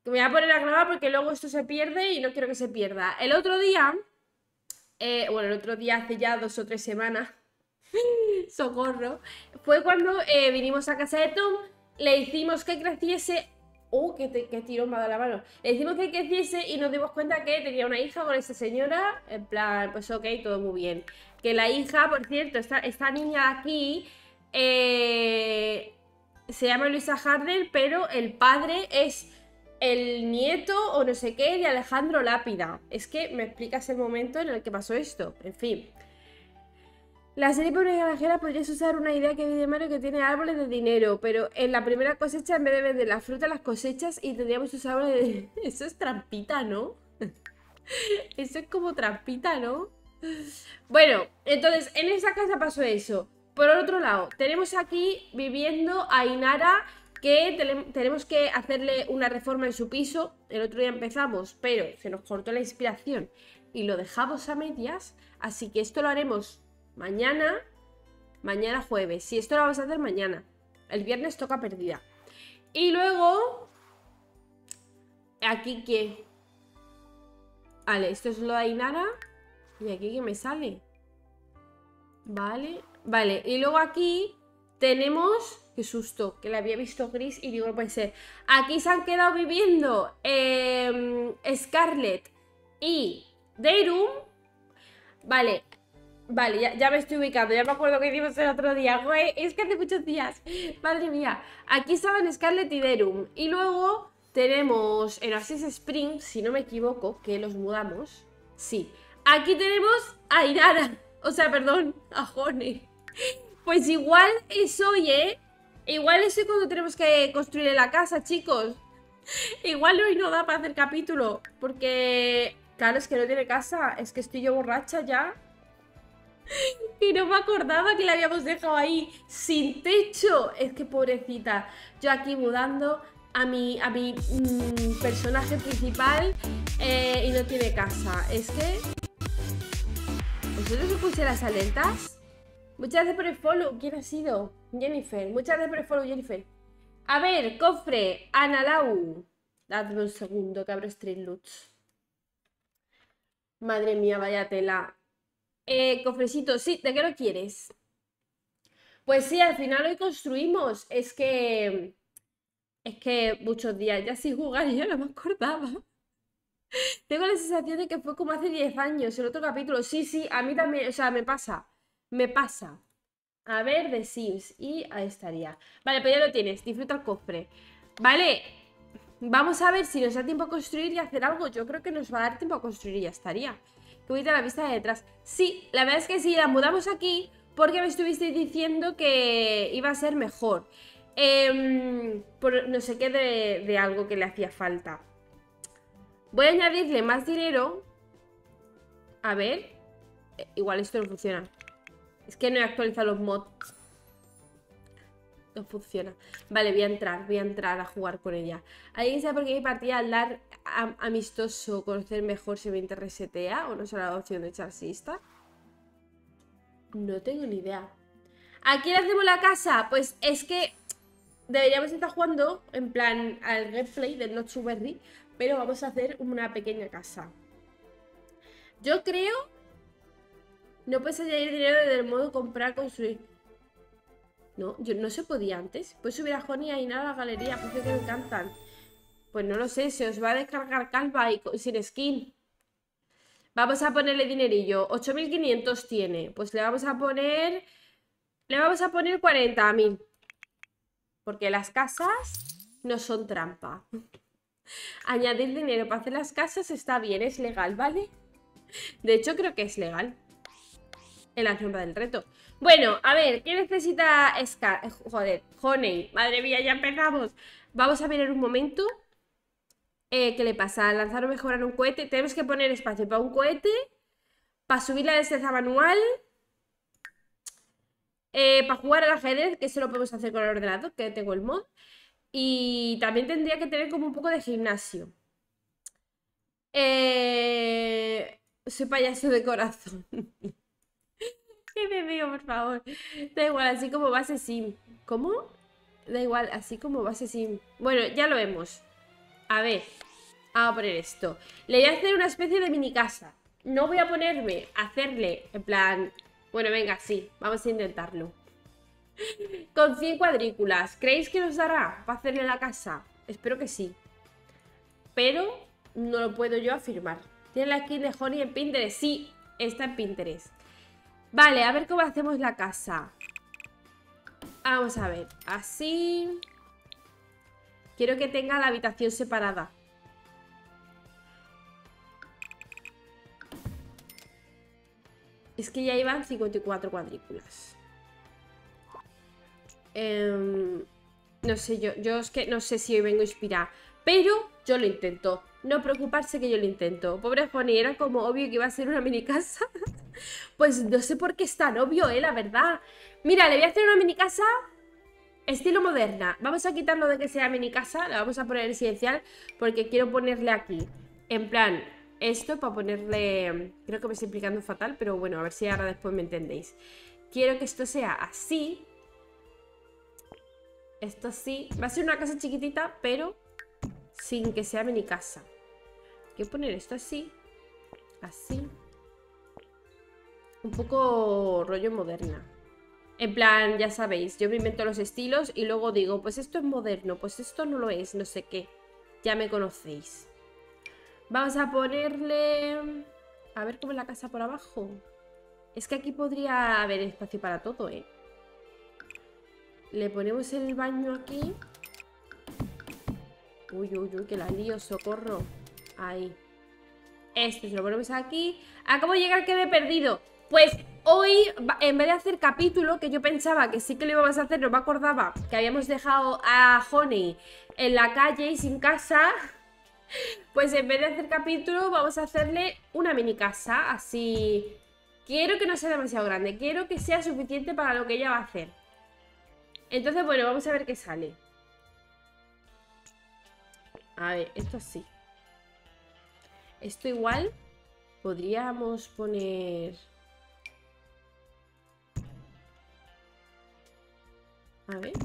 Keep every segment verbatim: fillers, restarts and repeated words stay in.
Que me voy a poner a grabar porque luego esto se pierde y no quiero que se pierda. El otro día, eh, bueno, el otro día hace ya dos o tres semanas, socorro, fue cuando eh, vinimos a casa de Tom, le hicimos que creciese. ¡Oh, qué, te, qué tirón me ha dado la mano! Le hicimos que creciese y nos dimos cuenta que tenía una hija con esta señora. En plan, pues ok, todo muy bien. Que la hija, por cierto, esta, esta niña de aquí eh, se llama Luisa Harder, pero el padre es el nieto o no sé qué de Alejandro Lápida. Es que me explicas el momento en el que pasó esto. En fin. La serie Pobre Granjera podrías usar una idea que vi de Mario que tiene árboles de dinero, pero en la primera cosecha en vez de vender la fruta las cosechas y tendríamos sus árboles de... Eso es trampita, ¿no? Eso es como trampita, ¿no? Bueno, entonces en esa casa pasó eso. Por otro lado, tenemos aquí viviendo a Inara, que tenemos que hacerle una reforma en su piso. El otro día empezamos, pero se nos cortó la inspiración y lo dejamos a medias, así que esto lo haremos mañana, mañana jueves. Si esto lo vamos a hacer mañana. El viernes toca perdida. Y luego, aquí que... Vale, esto es lo de Ainara. Y aquí que me sale. Vale, vale. Y luego aquí tenemos... Qué susto, que la había visto gris y digo, no puede ser. Aquí se han quedado viviendo eh, Scarlett y Dayroom. Vale. Vale, ya, ya me estoy ubicando, ya me acuerdo que hicimos el otro día, güey, es que hace muchos días, madre mía. Aquí estaban Scarlett y Derum, y luego tenemos en Oasis Spring, si no me equivoco, que los mudamos, sí. Aquí tenemos a Inara, o sea, perdón, a Honey. Pues igual es hoy, ¿eh? Igual es hoy cuando tenemos que construir la casa, chicos. Igual hoy no da para hacer capítulo, porque, claro, es que no tiene casa, es que estoy yo borracha ya. Y no me acordaba que la habíamos dejado ahí sin techo. Es que pobrecita. Yo aquí mudando a mi, a mi mmm, personaje principal eh, y no tiene casa. Es que... ¿Vosotros os puse las alertas? Muchas gracias por el follow. ¿Quién ha sido? Jennifer. Muchas gracias por el follow, Jennifer. A ver, cofre. Analau. Dadme un segundo que abro Street Loots. Madre mía, vaya tela. Eh, cofrecito, sí, ¿de qué lo quieres? Pues sí, al final hoy construimos. Es que... Es que muchos días ya sin jugar y ya no me acordaba. Tengo la sensación de que fue como hace diez años, el otro capítulo. Sí, sí, a mí también, o sea, me pasa. Me pasa. A ver, de Sims. Y ahí estaría. Vale, pues ya lo tienes, disfruta el cofre. Vale, vamos a ver si nos da tiempo a construir y hacer algo. Yo creo que nos va a dar tiempo a construir y ya estaría. Que voy a la vista de detrás. Sí, la verdad es que sí, la mudamos aquí porque me estuvisteis diciendo que iba a ser mejor. Eh, por no sé qué de, de algo que le hacía falta. Voy a añadirle más dinero. A ver. Eh, igual esto no funciona. Es que no he actualizado los mods. No funciona. Vale, voy a entrar, voy a entrar a jugar con ella. ¿Alguien sabe por qué mi partida al dar am amistoso conocer mejor se me resetea? ¿O no será la opción de charsista? No tengo ni idea. ¿A quién hacemos la casa? Pues es que deberíamos estar jugando en plan al gameplay del Not So Berry, pero vamos a hacer una pequeña casa. Yo creo... No puedes añadir dinero desde el modo comprar, construir. No, yo no se podía antes. Puedes subir a Honey y nada a la galería, porque que me encantan. Pues no lo sé, se os va a descargar Canva y sin skin. Vamos a ponerle dinerillo. ocho mil quinientos tiene. Pues le vamos a poner... Le vamos a poner cuarenta mil. Porque las casas no son trampa. Añadir dinero para hacer las casas está bien, es legal, ¿vale? De hecho, creo que es legal. En la sombra del reto. Bueno, a ver, ¿qué necesita Scar? Joder, Honey. Madre mía, ya empezamos. Vamos a mirar un momento. Eh, ¿qué le pasa? Lanzar o mejorar un cohete. Tenemos que poner espacio para un cohete. Para subir la destreza manual. Eh, para jugar al ajedrez, que eso lo podemos hacer con el ordenador, que tengo el mod. Y también tendría que tener como un poco de gimnasio. Eh... Soy payaso de corazón. ¿Qué me veo, por favor? Da igual, así como base sim. ¿Cómo? Da igual, así como base sim. Bueno, ya lo vemos. A ver, vamos a poner esto. Le voy a hacer una especie de mini casa. No voy a ponerme a hacerle, en plan... Bueno, venga, sí, vamos a intentarlo. Con cien cuadrículas. ¿Creéis que nos dará para hacerle la casa? Espero que sí. Pero no lo puedo yo afirmar. ¿Tiene la skin de Honey en Pinterest? Sí, está en Pinterest. Vale, a ver cómo hacemos la casa. Vamos a ver. Así. Quiero que tenga la habitación separada. Es que ya iban cincuenta y cuatro cuadrículas. Eh, no sé, yo, yo es que no sé si hoy vengo inspirada. Pero yo lo intento. No preocuparse que yo lo intento. Pobre Honey, era como obvio que iba a ser una mini casa. Pues no sé por qué es tan obvio, eh, la verdad. Mira, le voy a hacer una mini casa estilo moderna. Vamos a quitarlo de que sea mini casa. La vamos a poner residencial porque quiero ponerle aquí, en plan, esto para ponerle... Creo que me estoy explicando fatal, pero bueno, a ver si ahora después me entendéis. Quiero que esto sea así. Esto sí. Va a ser una casa chiquitita, pero sin que sea mini casa. Quiero poner esto así. Así. Un poco rollo moderna. En plan, ya sabéis, yo me invento los estilos y luego digo, pues esto es moderno, pues esto no lo es, no sé qué. Ya me conocéis. Vamos a ponerle... A ver cómo es la casa por abajo. Es que aquí podría haber espacio para todo, ¿eh? Le ponemos el baño aquí. Uy, uy, uy, que la lío, socorro. Ahí. Este se lo ponemos aquí. Acabo de llegar que me he perdido. Pues hoy, en vez de hacer capítulo, que yo pensaba que sí que lo íbamos a hacer, no me acordaba que habíamos dejado a Honey en la calle y sin casa. Pues en vez de hacer capítulo, vamos a hacerle una mini casa. Así. Quiero que no sea demasiado grande. Quiero que sea suficiente para lo que ella va a hacer. Entonces, bueno, vamos a ver qué sale. A ver, esto sí. Esto igual podríamos poner... A ver.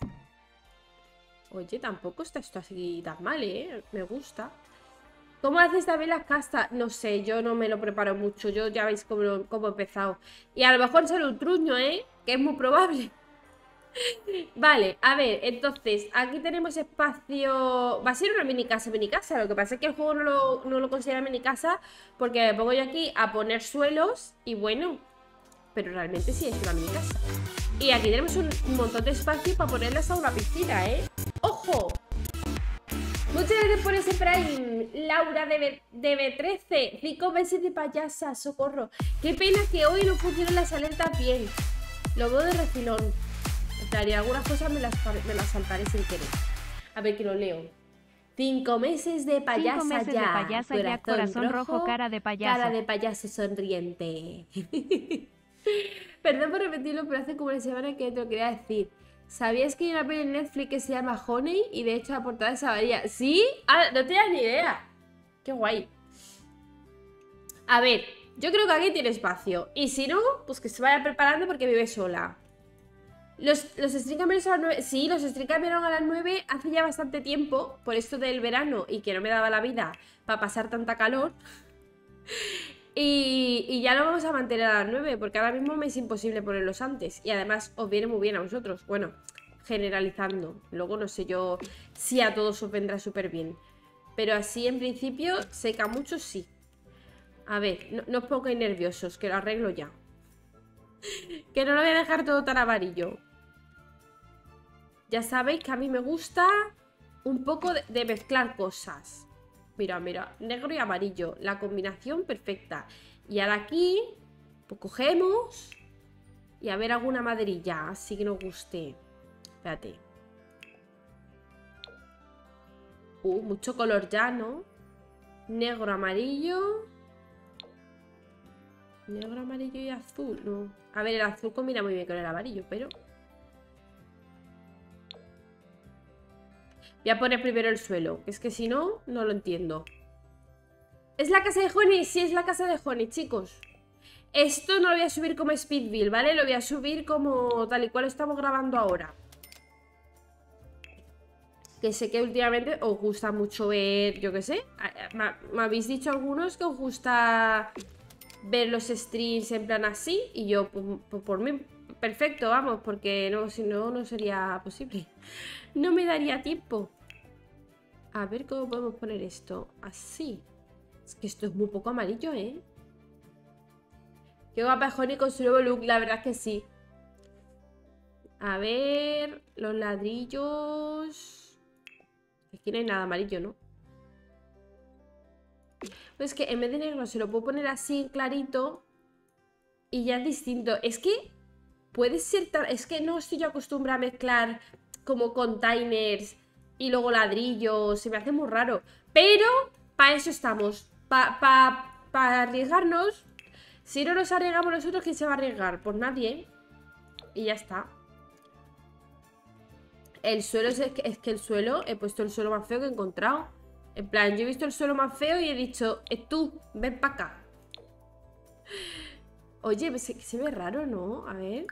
Oye, tampoco está esto así tan mal, ¿eh? Me gusta. ¿Cómo haces también las castas? No sé, yo no me lo preparo mucho. Yo ya veis cómo, cómo he empezado. Y a lo mejor sale un truño, ¿eh? Que es muy probable. Vale, a ver, entonces, aquí tenemos espacio... Va a ser una mini casa, mini casa. Lo que pasa es que el juego no lo, no lo considera mini casa porque me pongo yo aquí a poner suelos y bueno, pero realmente sí es una mini casa. Y aquí tenemos un, un montón de espacio para ponerles a una piscina, ¿eh? ¡Ojo! Muchas gracias por ese Prime, Laura de B trece. Cinco meses de payasa, socorro. Qué pena que hoy no funcionen las alertas bien. Lo veo de refilón. Y algunas cosas me las, me las saltaré sin querer. A ver que lo leo. Cinco meses de payasa Cinco meses ya. de payasa corazón ya, corazón rojo, rojo, cara de payaso. Cara de payaso sonriente. Perdón por repetirlo, pero hace como una semana que te lo quería decir. ¿Sabías que hay una peli en Netflix que se llama Honey? Y de hecho la portada es María. ¿Sí? Ah, no tenías ni idea. Qué guay. A ver, yo creo que aquí tiene espacio. Y si no, pues que se vaya preparando porque vive sola. Los, los stream cambiaron a las nueve. Sí, los stream cambiaron a las nueve hace ya bastante tiempo. Por esto del verano y que no me daba la vida para pasar tanta calor. Y, y ya lo vamos a mantener a las nueve porque ahora mismo me es imposible ponerlos antes. Y además os viene muy bien a vosotros. Bueno, generalizando. Luego no sé yo si a todos os vendrá súper bien. Pero así en principio, seca mucho, sí. A ver, no, no os pongáis nerviosos, que lo arreglo ya. Que no lo voy a dejar todo tan amarillo. Ya sabéis que a mí me gusta un poco de, de mezclar cosas. Mira, mira, negro y amarillo. La combinación perfecta. Y ahora aquí, pues cogemos y a ver alguna maderilla, así que nos guste. Espérate. Uh, mucho color ya, ¿no? Negro, amarillo. Negro, amarillo y azul, no. A ver, el azul combina muy bien con el amarillo, pero... Voy a poner primero el suelo, que es que si no, no lo entiendo. ¿Es la casa de Honey? Sí, es la casa de Honey, chicos. Esto no lo voy a subir como Speedville, ¿vale? Lo voy a subir como tal y cual estamos grabando ahora. Que sé que últimamente os gusta mucho ver, yo qué sé, me, me habéis dicho algunos que os gusta ver los streams en plan así, y yo, pues, pues por mí, perfecto, vamos, porque no, si no, no sería posible. No me daría tiempo. A ver cómo podemos poner esto. Así. Es que esto es muy poco amarillo, ¿eh? Qué guapa Honey con su nuevo look, la verdad es que sí. A ver, los ladrillos. Aquí no hay nada amarillo, ¿no? Pues es que en vez de negro se lo puedo poner así clarito y ya es distinto. Es que puede ser tan... Es que no estoy yo acostumbrada a mezclar como containers y luego ladrillos. Se me hace muy raro. Pero para eso estamos. Para pa, pa arriesgarnos. Si no nos arriesgamos nosotros, ¿quién se va a arriesgar? Pues nadie. Y ya está. El suelo es que, es que el suelo, he puesto el suelo más feo que he encontrado. En plan, yo he visto el suelo más feo y he dicho, eh, tú, ven para acá. Oye, se, se ve raro, ¿no? A ver.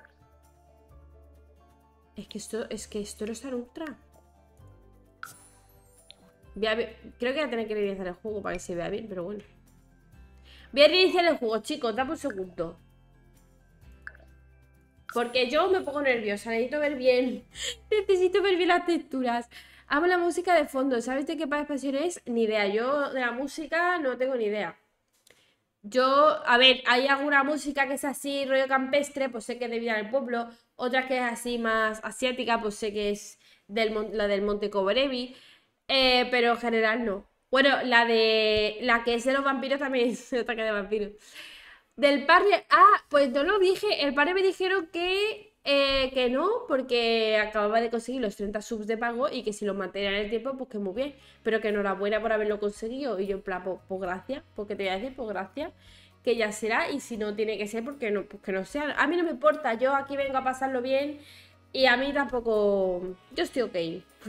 Es que esto, es que esto no está en ultra. Voy a ver, creo que voy a tener que reiniciar el juego para que se vea bien, pero bueno. Voy a reiniciar el juego, chicos, dame un segundo. Porque yo me pongo nerviosa, necesito ver bien. Necesito ver bien las texturas. Amo la música de fondo. ¿Sabes de qué para expresión es? Ni idea. Yo de la música no tengo ni idea. Yo, a ver, hay alguna música que es así, rollo campestre, pues sé que es de Vida del Pueblo. Otra que es así más asiática, pues sé que es del, la del Monte Cobrevi. Eh, pero en general no. Bueno, la de... La que es de los vampiros también es ataque de vampiros. Del parre... Ah, pues no lo dije. El parre me dijeron que, eh, que no, porque acababa de conseguir los treinta subs de pago y que si los mantenía en el tiempo, pues que muy bien. Pero que enhorabuena por haberlo conseguido. Y yo en plan, pues, pues gracias, porque te voy a decir, pues gracias. Que ya será, y si no tiene que ser, porque no, pues que no sea. A mí no me importa, yo aquí vengo a pasarlo bien. Y a mí tampoco... Yo estoy ok.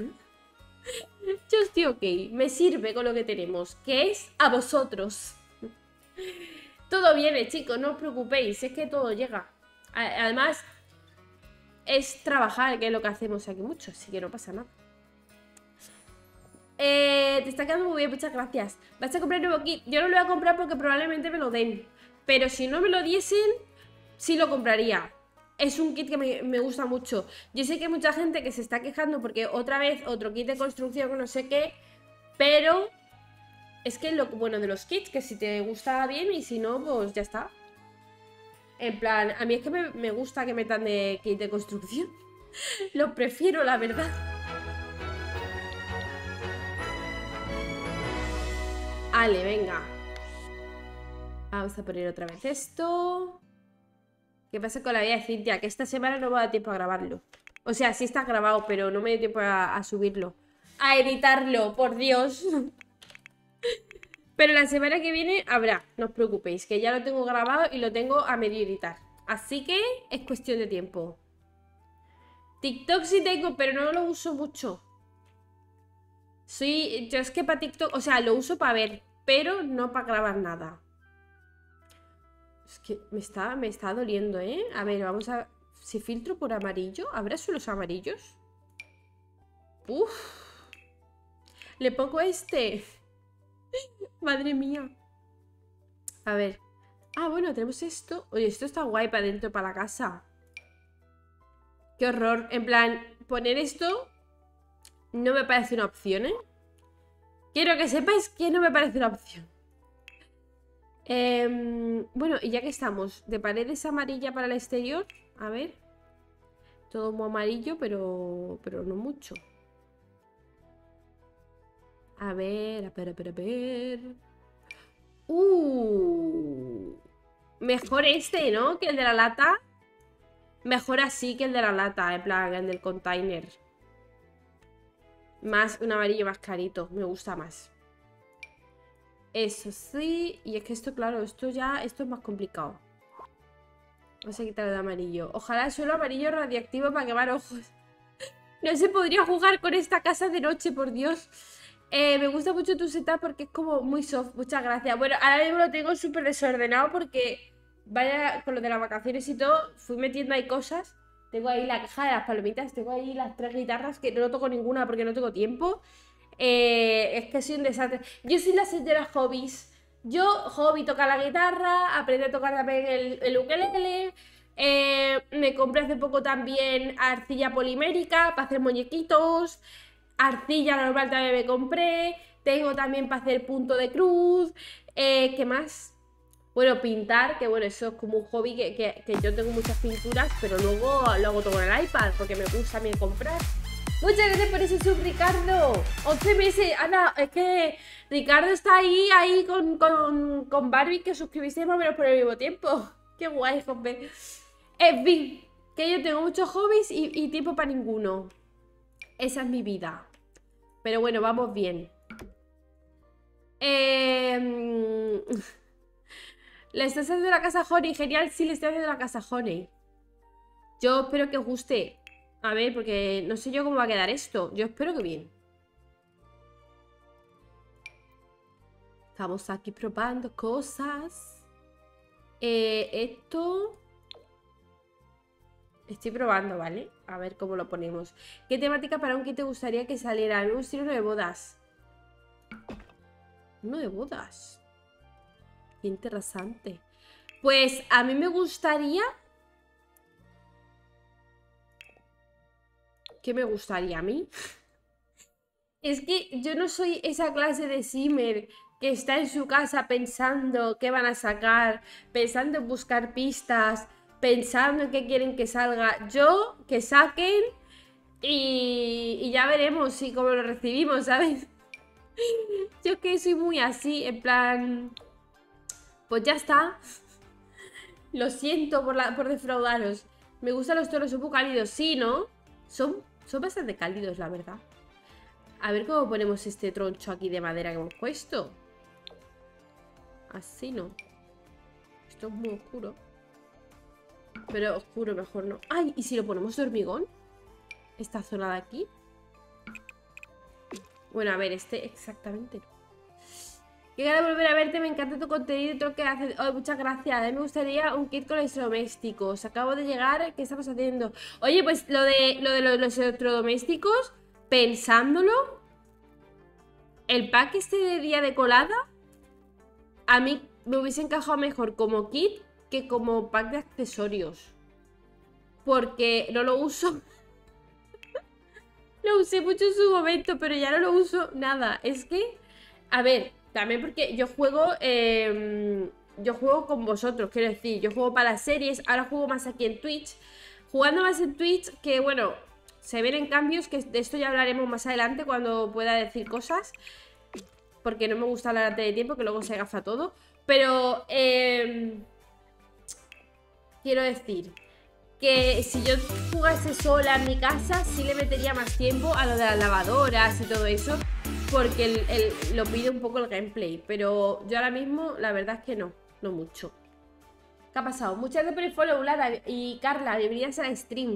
Yo estoy ok. Me sirve con lo que tenemos, que es a vosotros. Todo viene, chicos, no os preocupéis, es que todo llega. Además, es trabajar, que es lo que hacemos aquí mucho, así que no pasa nada. Eh, te está quedando muy bien, muchas gracias. ¿Vas a comprar el nuevo kit? Yo no lo voy a comprar porque probablemente me lo den. Pero si no me lo diesen, sí lo compraría. Es un kit que me, me gusta mucho. Yo sé que hay mucha gente que se está quejando porque otra vez otro kit de construcción que no sé qué, pero... Es que lo bueno de los kits, que si te gusta bien y si no, pues ya está. En plan, a mí es que me, me gusta que metan de kit de construcción. Lo prefiero, la verdad. Vale, venga. Vamos a poner otra vez esto. ¿Qué pasa con la vida de Cintia? Que esta semana no me da tiempo a grabarlo. O sea, sí está grabado, pero no me da tiempo a, a subirlo. A editarlo, por Dios. Pero la semana que viene habrá, no os preocupéis, que ya lo tengo grabado y lo tengo a medio editar. Así que es cuestión de tiempo. TikTok sí tengo, pero no lo uso mucho. Soy, yo es que para TikTok, o sea, lo uso para ver, pero no para grabar nada. Es que me está, me está doliendo, ¿eh? A ver, vamos a... Si filtro por amarillo, ¿habrá suelos amarillos? Uf. Le pongo este... Madre mía. A ver. Ah, bueno, tenemos esto. Oye, esto está guay para dentro, para la casa. Qué horror. En plan, poner esto no me parece una opción, ¿eh? Quiero que sepáis que no me parece una opción. Eh, bueno, y ya que estamos, de paredes amarilla para el exterior. A ver. Todo muy amarillo, pero, pero no mucho. A ver, a ver, a ver, a ver. Uh, mejor este, ¿no? Que el de la lata. Mejor así que el de la lata, en plan, el del container. Más, un amarillo más clarito, me gusta más. Eso sí. Y es que esto, claro, esto ya, esto es más complicado. Vamos a quitar el de amarillo. Ojalá el suelo amarillo radiactivo para quemar ojos. No se podría jugar con esta casa de noche, por Dios. Eh, me gusta mucho tu setup porque es como muy soft. Muchas gracias. Bueno, ahora mismo lo tengo súper desordenado porque vaya con lo de las vacaciones y todo, fui metiendo ahí cosas. Tengo ahí la caja de las palomitas, tengo ahí las tres guitarras que no toco ninguna porque no tengo tiempo. Eh, es que soy un desastre. Yo soy la señora hobbies. Yo, hobby, tocar la guitarra, aprendí a tocar también el, el ukelele. Eh, me compré hace poco también arcilla polimérica para hacer muñequitos. Arcilla normal también me compré. Tengo también para hacer punto de cruz. Eh, ¿qué más? Bueno, pintar, que bueno, eso es como un hobby que, que, que yo tengo muchas pinturas, pero luego lo hago todo en el iPad porque me gusta a mí comprar. Muchas gracias por ese sub, Ricardo. once meses. Ana, es que Ricardo está ahí, ahí con, con, con Barbie, que suscribiste más o menos por el mismo tiempo. Qué guay, joder. En fin, que yo tengo muchos hobbies y, y tiempo para ninguno. Esa es mi vida. Pero bueno, vamos bien. Eh... ¿Le estás haciendo la casa Honey? Genial, sí, le estoy haciendo la casa Honey. Yo espero que os guste. A ver, porque no sé yo cómo va a quedar esto. Yo espero que bien. Estamos aquí probando cosas. Eh, esto... Estoy probando, ¿vale? A ver cómo lo ponemos. ¿Qué temática para un kit te gustaría que saliera? A mí me gustaría uno de bodas. Uno de bodas. Qué interesante. Pues a mí me gustaría... ¿Qué me gustaría a mí? Es que yo no soy esa clase de simmer que está en su casa pensando qué van a sacar, pensando en buscar pistas, pensando en qué quieren que salga. Yo, que saquen y, y ya veremos si cómo lo recibimos, ¿sabes? Yo que soy muy así, en plan... Pues ya está. Lo siento por, la, por defraudaros. Me gustan los tonos un poco cálidos, sí, ¿no? Son, son bastante cálidos, la verdad. A ver cómo ponemos este troncho aquí de madera que hemos puesto. Así no. Esto es muy oscuro. Pero oscuro mejor no. ¡Ay! ¿Y si lo ponemos de hormigón? Esta zona de aquí. Bueno, a ver, este exactamente no. Qué ganas de volver a verte, me encanta tu contenido y todo lo que haces. Oh, muchas gracias. A mí me gustaría un kit con electrodomésticos. Acabo de llegar, ¿qué estamos haciendo? Oye, pues lo de, lo de los, los electrodomésticos, pensándolo, el pack este de día de colada, a mí me hubiese encajado mejor como kit que como pack de accesorios. Porque no lo uso. Lo usé mucho en su momento, pero ya no lo uso nada. Es que, a ver... También porque yo juego, eh, yo juego con vosotros, quiero decir, yo juego para las series, ahora juego más aquí en Twitch. Jugando más en Twitch, que bueno, se vienen cambios, que de esto ya hablaremos más adelante cuando pueda decir cosas. Porque no me gusta hablar antes de tiempo, que luego se gafa todo. Pero, eh, quiero decir que si yo jugase sola en mi casa, sí le metería más tiempo a lo de las lavadoras y todo eso. Porque el, el, lo pide un poco el gameplay. Pero yo ahora mismo, la verdad es que no. No mucho. ¿Qué ha pasado? Muchas gracias por el follow, Lara y Carla. Bienvenidas al stream.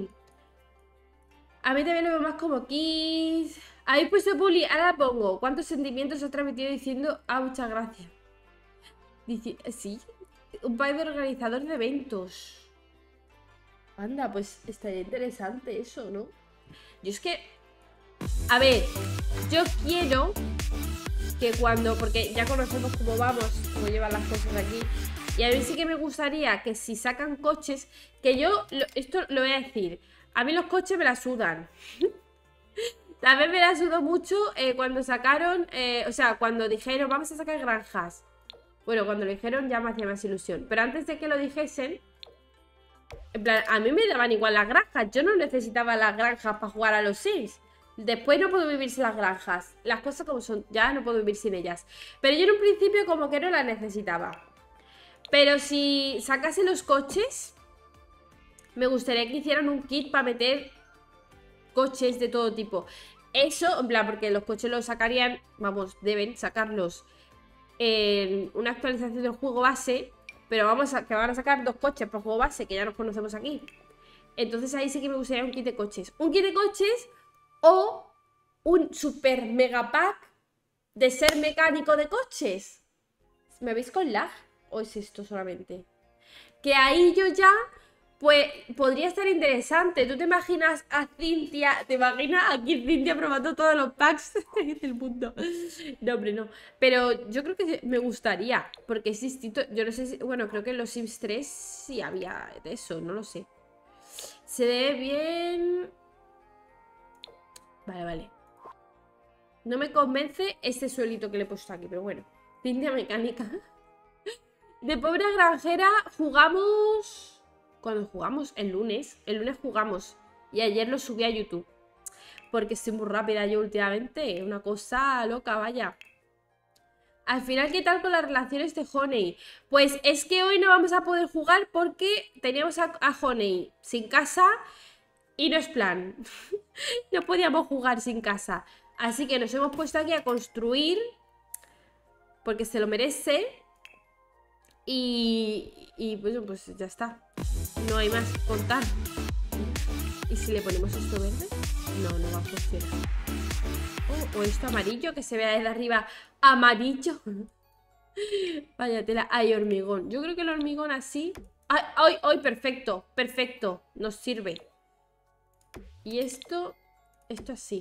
A mí también lo veo más como Kiss. Habéis puesto bully. Ahora la pongo. ¿Cuántos sentimientos has transmitido diciendo? Ah, muchas gracias. Dice, sí. Un país de organizador de eventos. Anda, pues estaría interesante eso, ¿no? Yo es que... A ver, yo quiero que cuando... Porque ya conocemos cómo vamos, cómo llevan las cosas aquí. Y a mí sí que me gustaría que si sacan coches... Que yo, lo, esto lo voy a decir. A mí los coches me la sudan. También me la sudó mucho eh, cuando sacaron... Eh, o sea, cuando dijeron, vamos a sacar granjas. Bueno, cuando lo dijeron ya me hacía más ilusión. Pero antes de que lo dijesen... En plan, a mí me daban igual las granjas. Yo no necesitaba las granjas para jugar a los Sims. Después no puedo vivir sin las granjas. Las cosas como son, ya no puedo vivir sin ellas. Pero yo en un principio como que no las necesitaba. Pero si sacase los coches, me gustaría que hicieran un kit para meter coches de todo tipo. Eso, en plan, porque los coches los sacarían, vamos, deben sacarlos en una actualización del juego base. Pero vamos a que van a sacar dos coches para el juego base, que ya nos conocemos aquí. Entonces ahí sí que me gustaría un kit de coches. Un kit de coches... O un super mega pack de ser mecánico de coches. ¿Me veis con lag? ¿O es esto solamente? Que ahí yo ya Pues podría estar interesante. ¿Tú te imaginas a Cintia? ¿Te imaginas aquí Cintia probando todos los packs del mundo? No, hombre, no. Pero yo creo que me gustaría, porque es distinto. Yo no sé si. Bueno, creo que en los Sims tres sí había de eso, no lo sé. Se ve bien. Vale, vale. No me convence este suelito que le he puesto aquí, pero bueno. Cintia mecánica. De pobre granjera jugamos. Cuando jugamos el lunes, el lunes jugamos y ayer lo subí a YouTube porque estoy muy rápida yo últimamente, una cosa loca, vaya. Al final, ¿qué tal con las relaciones de Honey? Pues es que hoy no vamos a poder jugar porque teníamos a, a Honey sin casa y no es plan. No podíamos jugar sin casa, así que nos hemos puesto aquí a construir porque se lo merece. Y, y pues, pues ya está. No hay más que contar. ¿Y si le ponemos esto verde? No, no va a funcionar. Oh, o esto amarillo, que se vea desde arriba amarillo. Vaya tela. Hay hormigón. Yo creo que el hormigón así... ¡Ay, ay, ay! Perfecto, perfecto. Nos sirve. Y esto... Esto así.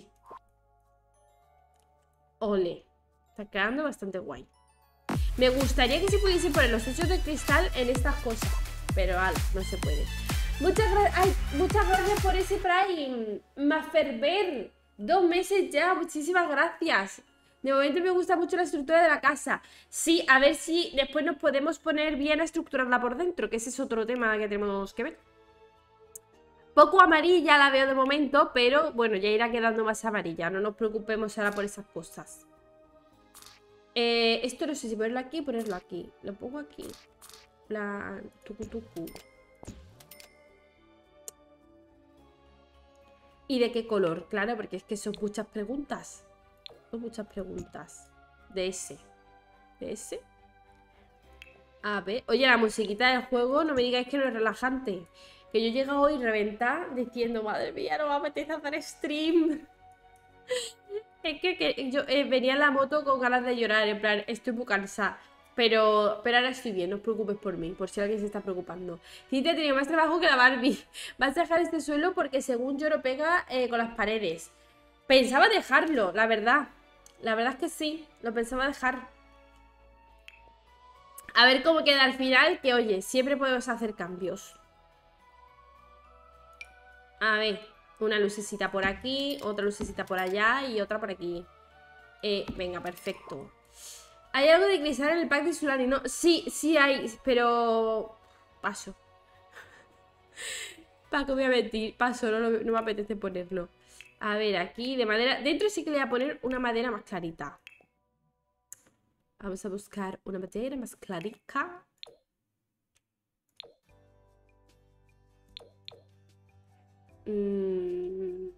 Ole. Está quedando bastante guay. Me gustaría que se pudiese poner los techos de cristal en estas cosas. Pero ala, no se puede. Muchas, gra ay, muchas gracias por ese Prime. Maferber. Dos meses ya. Muchísimas gracias. De momento me gusta mucho la estructura de la casa. Sí, a ver si después nos podemos poner bien a estructurarla por dentro, que ese es otro tema que tenemos que ver. Poco amarilla la veo de momento, pero bueno, ya irá quedando más amarilla. No nos preocupemos ahora por esas cosas. Eh, esto no sé si ponerlo aquí o ponerlo aquí. Lo pongo aquí. La... Tucu, tucu. ¿Y de qué color? Claro, porque es que son muchas preguntas. Son muchas preguntas. De ese. De ese. A ver. Oye, la musiquita del juego, no me digáis que no es relajante. Que yo llego hoy reventar diciendo, madre mía, no me apetece hacer stream. Es que, que yo eh, venía en la moto con ganas de llorar, en plan, estoy muy cansada. Pero, pero ahora estoy bien, no os preocupes por mí, por si alguien se está preocupando. Cintia tiene más trabajo que la Barbie. Vas a dejar este suelo porque según yo lo pega eh, con las paredes. Pensaba dejarlo, la verdad. La verdad es que sí, lo pensaba dejar. A ver cómo queda al final, que oye, siempre podemos hacer cambios. A ver, una lucecita por aquí, otra lucecita por allá y otra por aquí. Eh, venga, perfecto. ¿Hay algo de cristal en el pack de Sulani? No, sí, sí hay, pero... Paso. Paco, voy a mentir. Paso, no, no me apetece ponerlo. A ver, aquí de madera... Dentro sí que le voy a poner una madera más clarita. Vamos a buscar una madera más clarita. Mmm...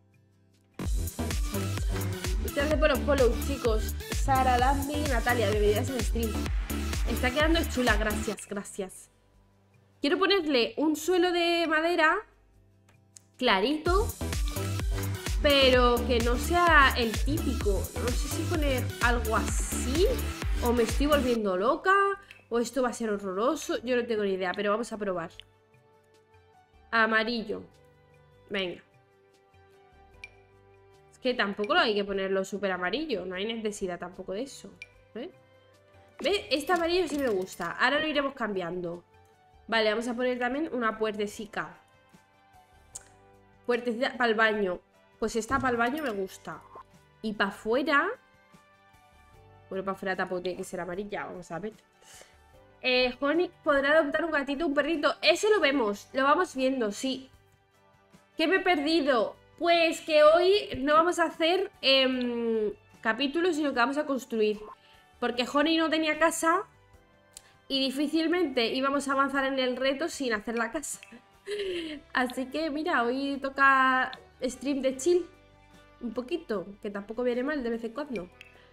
Muchas gracias por los follow, chicos. Sara, Lambi, Natalia, bienvenidas en stream. Está quedando chula, gracias, gracias. Quiero ponerle un suelo de madera clarito, pero que no sea el típico. No sé si poner algo así, o me estoy volviendo loca, o esto va a ser horroroso. Yo no tengo ni idea, pero vamos a probar. Amarillo. Venga. Que tampoco lo hay que ponerlo súper amarillo. No hay necesidad tampoco de eso. ¿Ves? ¿Ves? Este amarillo sí me gusta. Ahora lo iremos cambiando. Vale, vamos a poner también una puertecica. Puertecita para el baño. Pues esta para el baño me gusta. Y para afuera... Bueno, para afuera tampoco tiene que ser amarilla. Vamos a ver. Eh, Honey podrá adoptar un gatito o un perrito. Eso lo vemos. Lo vamos viendo, sí. ¿Qué me he perdido? Pues que hoy no vamos a hacer eh, capítulos, sino que vamos a construir. Porque Honey no tenía casa y difícilmente íbamos a avanzar en el reto sin hacer la casa. Así que mira, hoy toca stream de chill. Un poquito, que tampoco viene mal de vez en cuando.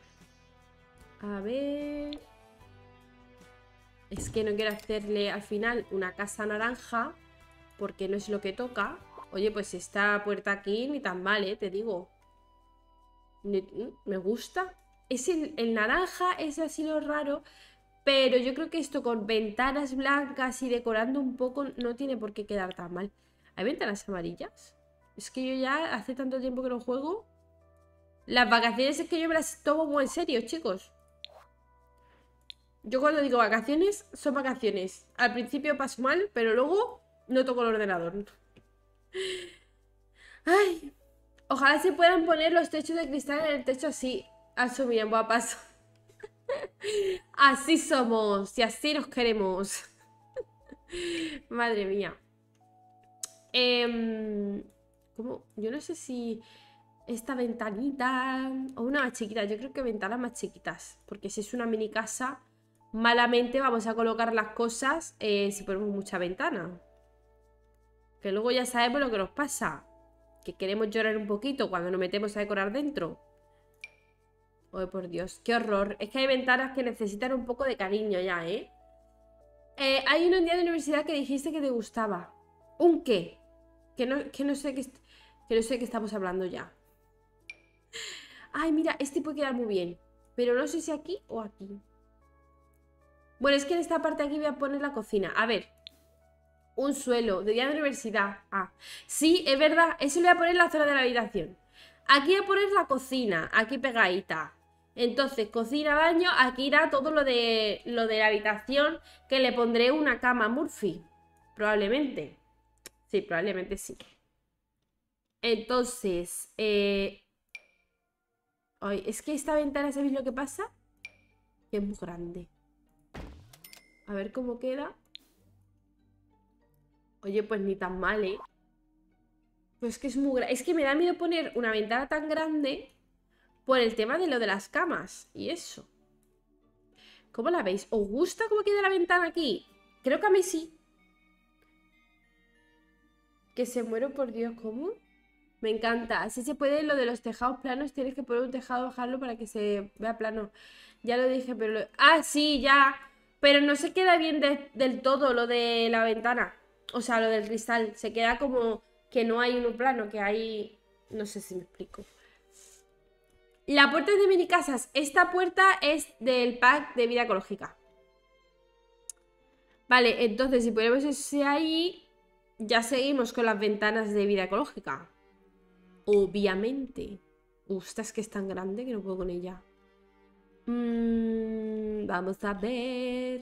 A ver... Es que no quiero hacerle al final una casa naranja, porque no es lo que toca. Oye, pues esta puerta aquí ni tan mal, ¿eh? Te digo. Me gusta. Es el, el naranja, es así lo raro. Pero yo creo que esto con ventanas blancas y decorando un poco no tiene por qué quedar tan mal. ¿Hay ventanas amarillas? Es que yo ya hace tanto tiempo que no juego. Las vacaciones es que yo me las tomo muy en serio, chicos. Yo cuando digo vacaciones, son vacaciones. Al principio paso mal, pero luego no toco el ordenador. Ay, ojalá se puedan poner los techos de cristal en el techo así. Eso bien, guapas. Así somos y así nos queremos. Madre mía. Eh, ¿Cómo? Yo no sé si esta ventanita o una más chiquita. Yo creo que ventanas más chiquitas. Porque si es una mini casa, malamente vamos a colocar las cosas eh, si ponemos mucha ventana. Que luego ya sabemos lo que nos pasa. Que queremos llorar un poquito cuando nos metemos a decorar dentro. Oh, por Dios, qué horror. Es que hay ventanas que necesitan un poco de cariño ya, ¿eh? eh hay un día de universidad que dijiste que te gustaba. ¿Un qué? Que no, que no sé qué, que no sé qué estamos hablando ya. Ay, mira, este puede quedar muy bien. Pero no sé si aquí o aquí. Bueno, es que en esta parte aquí voy a poner la cocina. A ver. Un suelo de día de universidad. Ah, sí, es verdad. Eso lo voy a poner en la zona de la habitación. Aquí voy a poner la cocina. Aquí pegadita. Entonces, cocina, baño. Aquí irá todo lo de, lo de la habitación. Que le pondré una cama a Murphy. Probablemente. Sí, probablemente sí. Entonces, eh... ay, es que esta ventana, ¿sabéis lo que pasa? Que es muy grande. A ver cómo queda. Oye, pues ni tan mal, ¿eh? Pues que es muy grande. Es que me da miedo poner una ventana tan grande por el tema de lo de las camas y eso. ¿Cómo la veis? ¿Os gusta cómo queda la ventana aquí? Creo que a mí sí. Que se muero, por Dios, ¿cómo? Me encanta. Así se puede lo de los tejados planos. Tienes que poner un tejado, bajarlo para que se vea plano. Ya lo dije, pero... Lo... Ah, sí, ya. Pero no se queda bien de, del todo lo de la ventana. O sea, lo del cristal. Se queda como que no hay uno plano, que hay... No sé si me explico. La puerta es de mini casas. Esta puerta es del pack de vida ecológica. Vale, entonces si ponemos ese ahí, ya seguimos con las ventanas de vida ecológica. Obviamente. Uf, es que es tan grande que no puedo con ella. Mm, vamos a ver.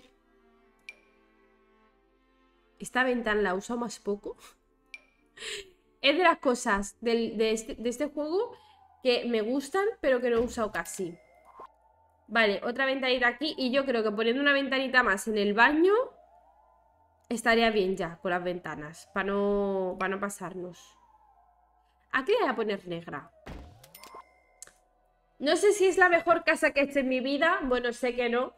Esta ventana la uso más poco. Es de las cosas del, de, este, de este juego que me gustan, pero que no he usado casi. Vale, otra ventanita aquí. Y yo creo que poniendo una ventanita más en el baño estaría bien ya con las ventanas. Para no, para no pasarnos. Aquí le voy a poner negra. No sé si es la mejor casa que he hecho en mi vida. Bueno, sé que no.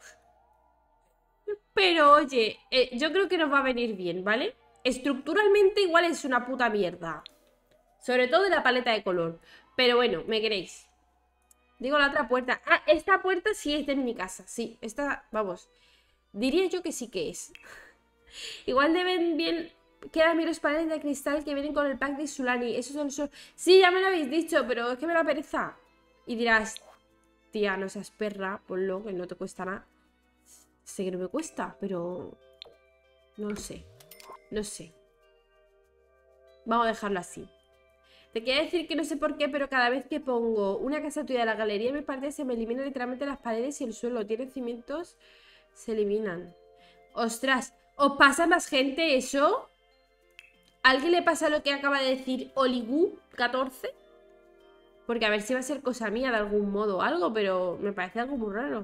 Pero oye, eh, yo creo que nos va a venir bien, ¿vale? Estructuralmente igual es una puta mierda. Sobre todo en la paleta de color. Pero bueno, me queréis. Digo la otra puerta. Ah, esta puerta sí es de mi casa. Sí, esta, vamos. Diría yo que sí que es. Igual deben bien... Quedan bien los paneles de cristal que vienen con el pack de Sulani. Esos son los... Sí, ya me lo habéis dicho, pero es que me da pereza. Y dirás, tía, no seas perra, ponlo, que no te cuesta nada. Sé que no me cuesta, pero... No lo sé. No sé. Vamos a dejarlo así. Te quiero decir que no sé por qué, pero cada vez que pongo una casa tuya de la galería, me parece se me eliminan literalmente las paredes y el suelo. Tienen cimientos, se eliminan. Ostras, ¿os pasa más gente eso? ¿A alguien le pasa lo que acaba de decir Oligu catorce? Porque a ver si va a ser cosa mía de algún modo o algo, pero me parece algo muy raro.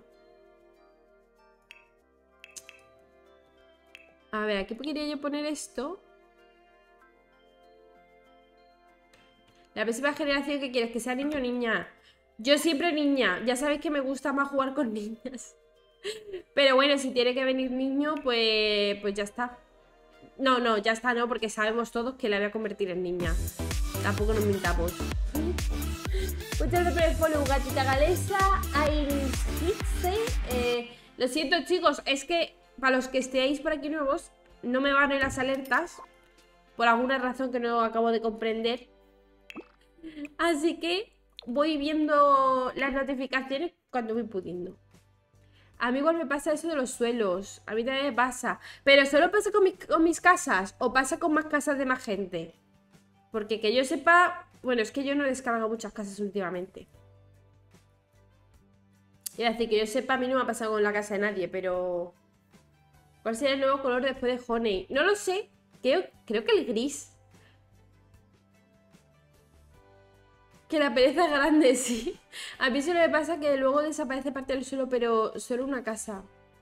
A ver, aquí quería yo poner esto. La próxima generación, ¿qué quieres? ¿Que sea niño o niña? Yo siempre niña. Ya sabéis que me gusta más jugar con niñas. Pero bueno, si tiene que venir niño, pues, pues ya está. No, no, ya está, no, porque sabemos todos que la voy a convertir en niña. Tampoco nos mintamos. Muchas gracias por el follow, gatita galesa, Iris Hitze. Eh, lo siento, chicos, es que para los que estéis por aquí nuevos, no me van en las alertas. Por alguna razón que no acabo de comprender. Así que voy viendo las notificaciones cuando voy pudiendo. A mí igual me pasa eso de los suelos. A mí también me pasa. Pero ¿solo pasa con, mi, con mis casas? ¿O pasa con más casas de más gente? Porque que yo sepa... Bueno, es que yo no descargo muchas casas últimamente. Es decir, que yo sepa, a mí no me ha pasado con la casa de nadie, pero... ¿Cuál sería el nuevo color después de Honey? No lo sé. Creo, creo que el gris. Que la pereza es grande, sí. A mí solo me pasa que luego desaparece parte del suelo, pero solo una casa.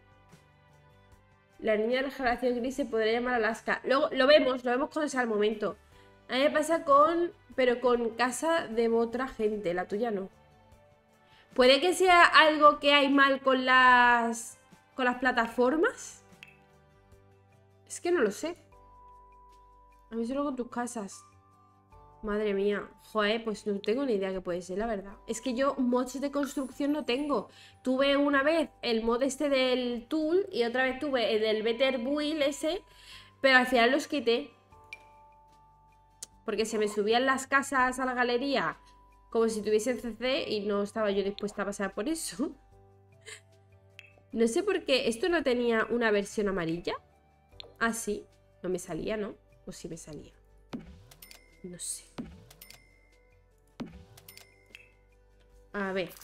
La niña de la generación gris se podría llamar Alaska. Luego lo vemos, lo vemos cuando sea el momento. A mí me pasa con... Pero con casa de otra gente, la tuya no. ¿Puede que sea algo que hay mal con las... con las plataformas? Es que no lo sé. A mí solo con tus casas. Madre mía, joder, pues no tengo ni idea que puede ser, la verdad. Es que yo mods de construcción no tengo. Tuve una vez el mod este del Tool y otra vez tuve el del Better Build ese, pero al final los quité. Porque se me subían las casas a la galería como si tuviesen C C y no estaba yo dispuesta a pasar por eso. No sé por qué, ¿esto no tenía una versión amarilla? Ah, sí, no me salía, ¿no? O sí me salía. No sé. A ver.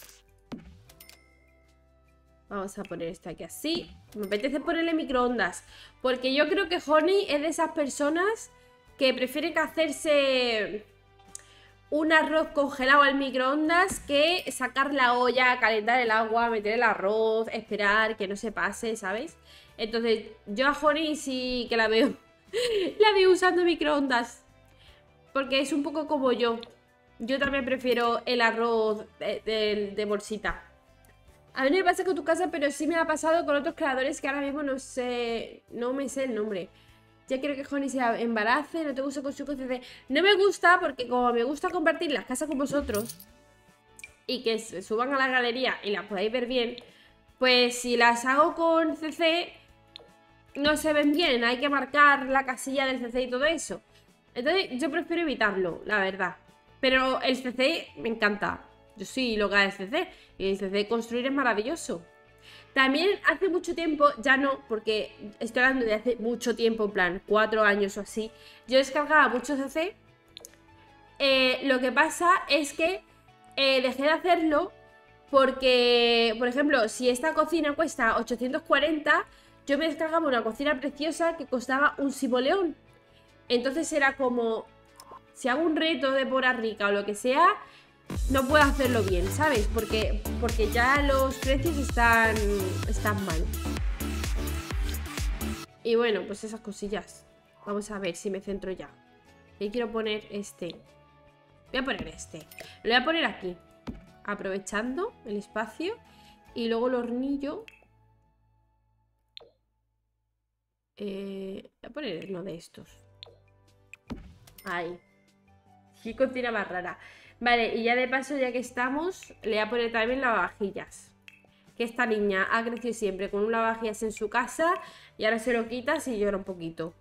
Vamos a poner esto aquí así. Me apetece ponerle microondas. Porque yo creo que Honey es de esas personas que prefieren hacerse un arroz congelado al microondas que sacar la olla, calentar el agua, meter el arroz, esperar que no se pase, ¿sabes? Entonces, yo a Honey sí que la veo. La veo usando microondas. Porque es un poco como yo. Yo también prefiero el arroz de, de, de bolsita. A mí no me pasa con tu casa, pero sí me ha pasado con otros creadores que ahora mismo no sé... No me sé el nombre. Ya quiero que Honey se embarace, no te gusta con su conciencia. No me gusta porque como me gusta compartir las casas con vosotros y que se suban a la galería y las podáis ver bien, pues si las hago con C C no se ven bien. Hay que marcar la casilla del C C y todo eso. Entonces yo prefiero evitarlo, la verdad. Pero el C C me encanta. Yo soy loca del C C. Y el C C construir es maravilloso. También hace mucho tiempo, ya no, porque estoy hablando de hace mucho tiempo, en plan cuatro años o así, yo descargaba mucho C C. Eh, lo que pasa es que eh, dejé de hacerlo porque, por ejemplo, si esta cocina cuesta ochocientos cuarenta, yo me descargaba una cocina preciosa que costaba un simoleón. Entonces era como, si hago un reto de pora rica o lo que sea, no puedo hacerlo bien, ¿sabes? Porque, porque ya los precios están, están mal. Y bueno, pues esas cosillas. Vamos a ver si me centro ya. Y quiero poner este. Voy a poner este. Lo voy a poner aquí, aprovechando el espacio. Y luego el hornillo. Eh, voy a poner uno de estos. Ahí. Qué cocina más rara. Vale, y ya de paso, ya que estamos, le voy a poner también lavavajillas. Que esta niña ha crecido siempre con un lavavajillas en su casa y ahora se lo quitas y llora un poquito.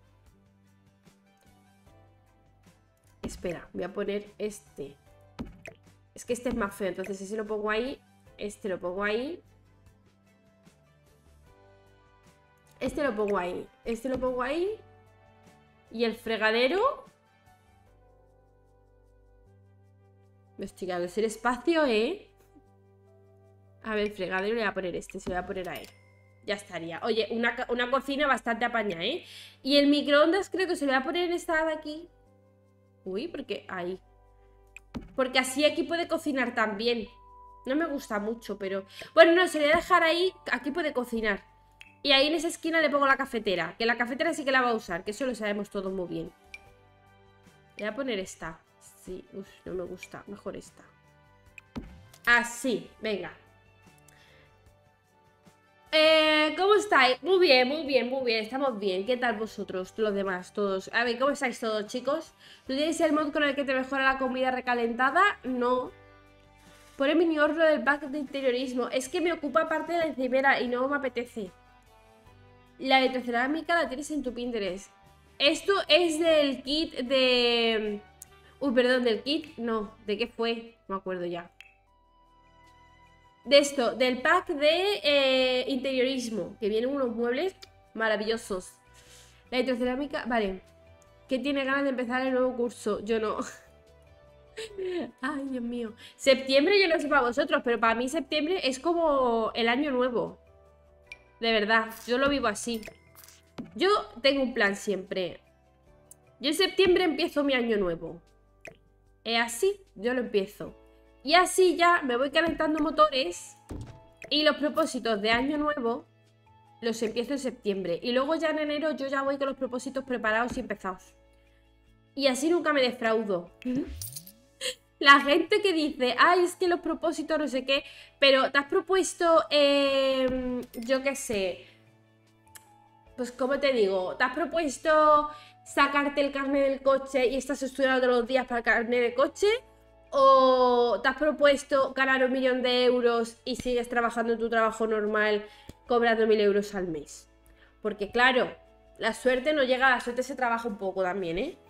Espera, voy a poner este. Es que este es más feo, entonces ese lo pongo ahí. Este lo pongo ahí. Este lo pongo ahí. Este lo pongo ahí. Y el fregadero... Me estoy quedando sin espacio, ¿eh? A ver, el fregadero le voy a poner este. Se lo voy a poner a él. Ya estaría. Oye, una, una cocina bastante apañada, ¿eh? Y el microondas creo que se lo voy a poner en esta de aquí. Uy, porque ahí. Porque así aquí puede cocinar también. No me gusta mucho, pero... Bueno, no, se le voy a dejar ahí. Aquí puede cocinar. Y ahí en esa esquina le pongo la cafetera. Que la cafetera sí que la va a usar. Que eso lo sabemos todos muy bien. Le voy a poner esta. Sí, uf, no me gusta. Mejor esta. Así, venga. Eh, ¿cómo estáis? Muy bien, muy bien, muy bien. Estamos bien. ¿Qué tal vosotros, los demás, todos? A ver, ¿cómo estáis todos, chicos? ¿Tú tienes el mod con el que te mejora la comida recalentada? No. Pon el mini horno del pack de interiorismo. Es que me ocupa parte de la encimera y no me apetece. La vitrocerámica la tienes en tu Pinterest. Esto es del kit de... Uy, perdón, del kit. No, ¿de qué fue? No me acuerdo ya. de esto, del pack de eh, interiorismo, que vienen unos muebles maravillosos. La vitrocerámica, vale. ¿Qué tiene ganas de empezar el nuevo curso? Yo no. Ay, Dios mío. Septiembre yo no sé para vosotros, pero para mí septiembre es como el año nuevo. De verdad, yo lo vivo así. Yo tengo un plan siempre. Yo en septiembre empiezo mi año nuevo. Es así, yo lo empiezo. Y así ya me voy calentando motores. Y los propósitos de año nuevo los empiezo en septiembre. Y luego ya en enero yo ya voy con los propósitos preparados y empezados. Y así nunca me defraudo. La gente que dice, ay, es que los propósitos no sé qué, pero te has propuesto, eh, yo qué sé, pues ¿cómo te digo? Te has propuesto sacarte el carnet del coche y estás estudiando todos los días para el carnet de coche, o te has propuesto ganar un millón de euros y sigues trabajando en tu trabajo normal cobrando mil euros al mes. Porque claro, la suerte no llega, la suerte se trabaja un poco también, ¿eh?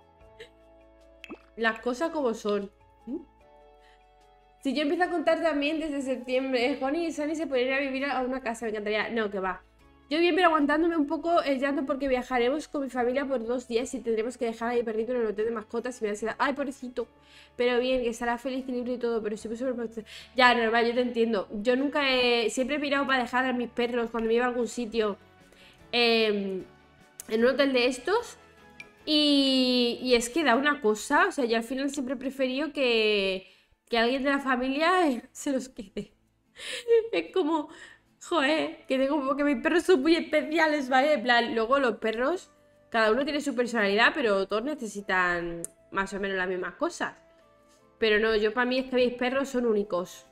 Las cosas como son. Si yo empiezo a contar también desde septiembre, Juan y Sani se podrían ir a vivir a una casa, me encantaría. No, que va. Yo bien, pero aguantándome un poco el llanto porque viajaremos con mi familia por dos días y tendremos que dejar ahí perrito en el hotel de mascotas y me da ay, pobrecito. Pero bien, que estará feliz, libre y todo, pero siempre súper... Ya, normal, yo te entiendo. Yo nunca he... Siempre he mirado para dejar a mis perros cuando me iba a algún sitio eh, en un hotel de estos. Y, y es que da una cosa, o sea, yo al final siempre he preferido que, que alguien de la familia se los quede. Es como, joder, que tengo como que mis perros son muy especiales, ¿vale? En plan, luego los perros, cada uno tiene su personalidad, pero todos necesitan más o menos las mismas cosas. Pero no, yo para mí es que mis perros son únicos.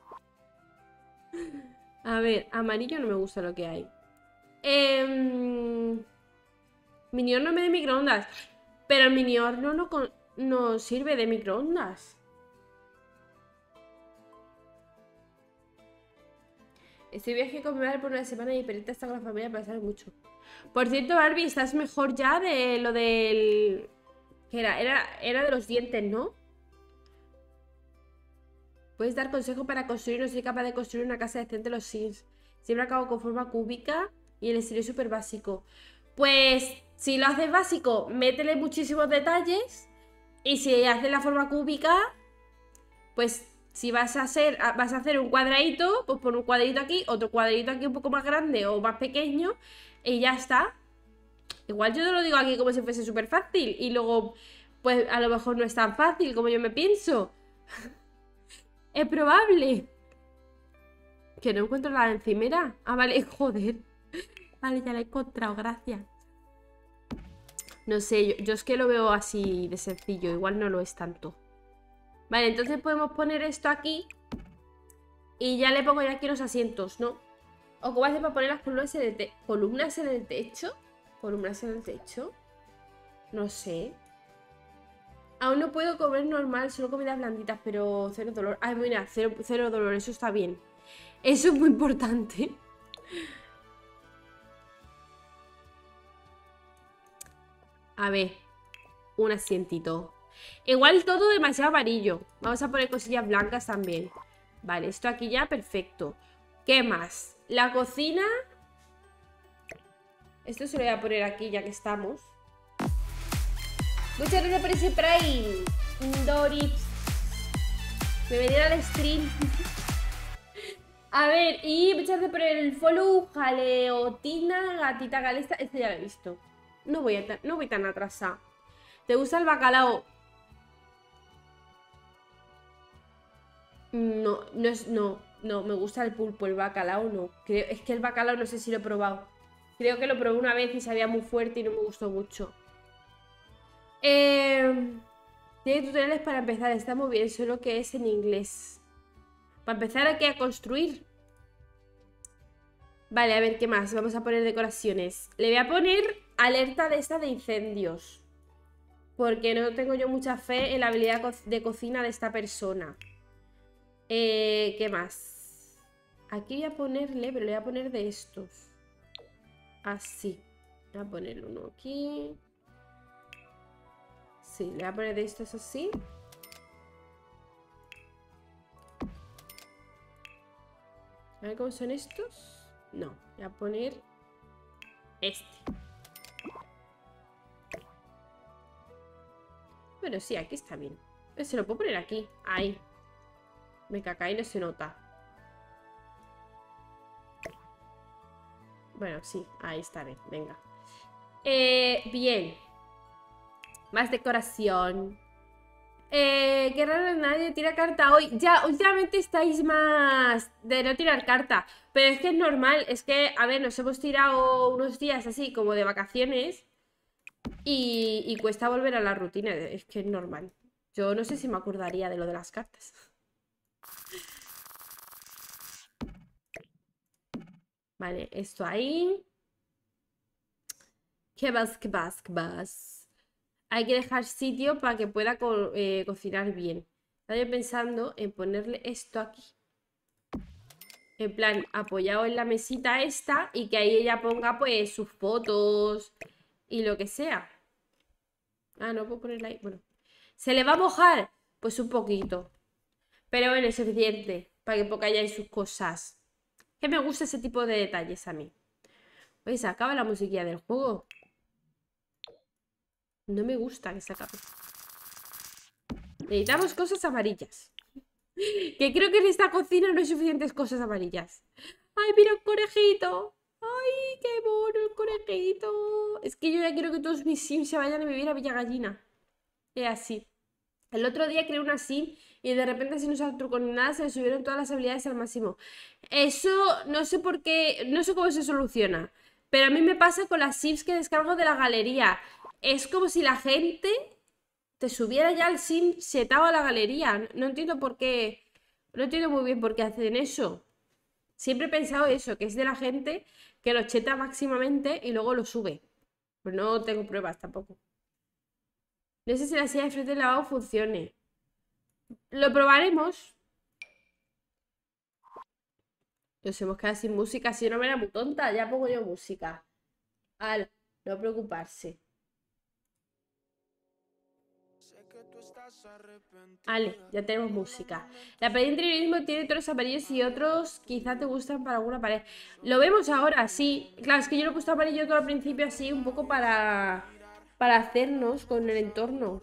A ver, amarillo no me gusta lo que hay. Eh... Mini horno me de microondas. Pero el mini horno no, no sirve de microondas. Estoy viaje con mi madre por una semana y Perita está con la familia para pasar mucho. Por cierto, Barbie, ¿estás mejor ya de lo del... ¿Qué era? Era, era de los dientes, ¿no? Puedes dar consejo para construir, no soy capaz de construir una casa decente los Sims. Siempre acabo con forma cúbica y el estilo es súper básico. Pues... Si lo haces básico, métele muchísimos detalles. Y si haces la forma cúbica, pues si vas a hacer, vas a hacer un cuadradito, pues pon un cuadradito aquí, otro cuadradito aquí un poco más grande o más pequeño, y ya está. Igual yo te lo digo aquí como si fuese súper fácil. Y luego, pues a lo mejor no es tan fácil como yo me pienso. Es probable. Que no encuentro la encimera. Ah, vale, joder. Vale, ya la he encontrado, gracias. No sé, yo, yo es que lo veo así de sencillo. Igual no lo es tanto. Vale, entonces podemos poner esto aquí. Y ya le pongo ya aquí los asientos, ¿no? ¿O cómo hace para poner las columnas en el techo? ¿Columnas en el techo? ¿Columnas en el techo? No sé. Aún no puedo comer normal, solo comidas blanditas, pero cero dolor. Ay, mira, cero, cero dolor, eso está bien. Eso es muy importante. A ver, un asientito. Igual todo demasiado amarillo. Vamos a poner cosillas blancas también. Vale, esto aquí ya, perfecto. ¿Qué más? La cocina. Esto se lo voy a poner aquí ya que estamos. Muchas gracias por ese Prime, Doris. Bienvenida al stream. A ver, y muchas gracias por el follow, Jaleotina, Gatita Galesta. Este ya lo he visto. No voy, a no voy tan atrasada. ¿Te gusta el bacalao? No, no es, no, no, me gusta el pulpo, el bacalao no. Creo, es que el bacalao no sé si lo he probado. Creo que lo probé una vez y sabía muy fuerte y no me gustó mucho. Eh, tiene tutoriales para empezar, está muy bien, solo que es en inglés. Para empezar aquí a construir. Vale, a ver, ¿qué más? Vamos a poner decoraciones. Le voy a poner alerta de esta de incendios. Porque no tengo yo mucha fe en la habilidad de cocina de esta persona. Eh, ¿qué más? Aquí voy a ponerle, pero le voy a poner de estos. Así. Voy a poner uno aquí. Sí, le voy a poner de estos así. A ver cómo son estos. No, voy a poner este. Bueno, sí, aquí está bien. Se lo puedo poner aquí. Ahí. Me caca, ahí no se nota. Bueno, sí, ahí está bien, venga. Eh, bien. Más decoración. Eh, qué raro, nadie tira carta hoy. Ya, últimamente estáis más de no tirar carta. Pero es que es normal, es que, a ver, nos hemos tirado unos días así como de vacaciones y, y cuesta volver a la rutina. Es que es normal. Yo no sé si me acordaría de lo de las cartas. Vale, esto ahí. ¿Qué vas, qué vas, qué vas? Hay que dejar sitio para que pueda co eh, cocinar bien. Estaba pensando en ponerle esto aquí. En plan, apoyado en la mesita esta y que ahí ella ponga pues sus fotos y lo que sea. Ah, no puedo ponerla ahí. Bueno. ¿Se le va a mojar? Pues un poquito. Pero bueno, es suficiente para que ponga ahí sus cosas. Que me gusta ese tipo de detalles a mí. Oye, se acaba la musiquilla del juego. No me gusta que se acabe. Necesitamos cosas amarillas. Que creo que en esta cocina no hay suficientes cosas amarillas. ¡Ay, mira un conejito! ¡Ay, qué mono el conejito! Es que yo ya quiero que todos mis sims se vayan a vivir a Villa Gallina. Es así. El otro día creé una sim y de repente sin usar truco ni nada se le subieron todas las habilidades al máximo. Eso no sé por qué, no sé cómo se soluciona. Pero a mí me pasa con las sims que descargo de la galería. Es como si la gente te subiera ya el sim setado a la galería. No entiendo por qué. No entiendo muy bien por qué hacen eso. Siempre he pensado eso, que es de la gente que lo cheta máximamente y luego lo sube. Pero no tengo pruebas tampoco. No sé si la silla de frente del lavabo funcione. Lo probaremos. Nos hemos quedado sin música. Si no me era muy tonta, ya pongo yo música. Al, no preocuparse. Vale, ya tenemos música. La pared de interiorismo tiene tonos amarillos y otros quizá te gustan para alguna pared. Lo vemos ahora, sí. Claro, es que yo lo he puesto amarillo todo al principio así, un poco para, para hacernos con el entorno.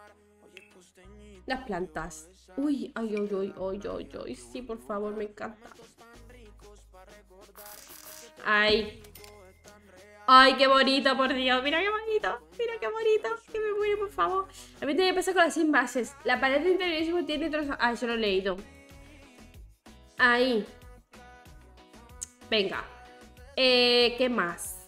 Las plantas. Uy, ay, ay, ay, ay, ay, ay. Sí, por favor, me encanta. Ay. Ay, qué bonito, por Dios. Mira qué bonito. Mira qué bonito. Que me muere, por favor. A mí también pasa con las sin bases. La pared de interiorismo tiene otros... Ah, eso lo he leído. Ahí. Venga. Eh, ¿qué más?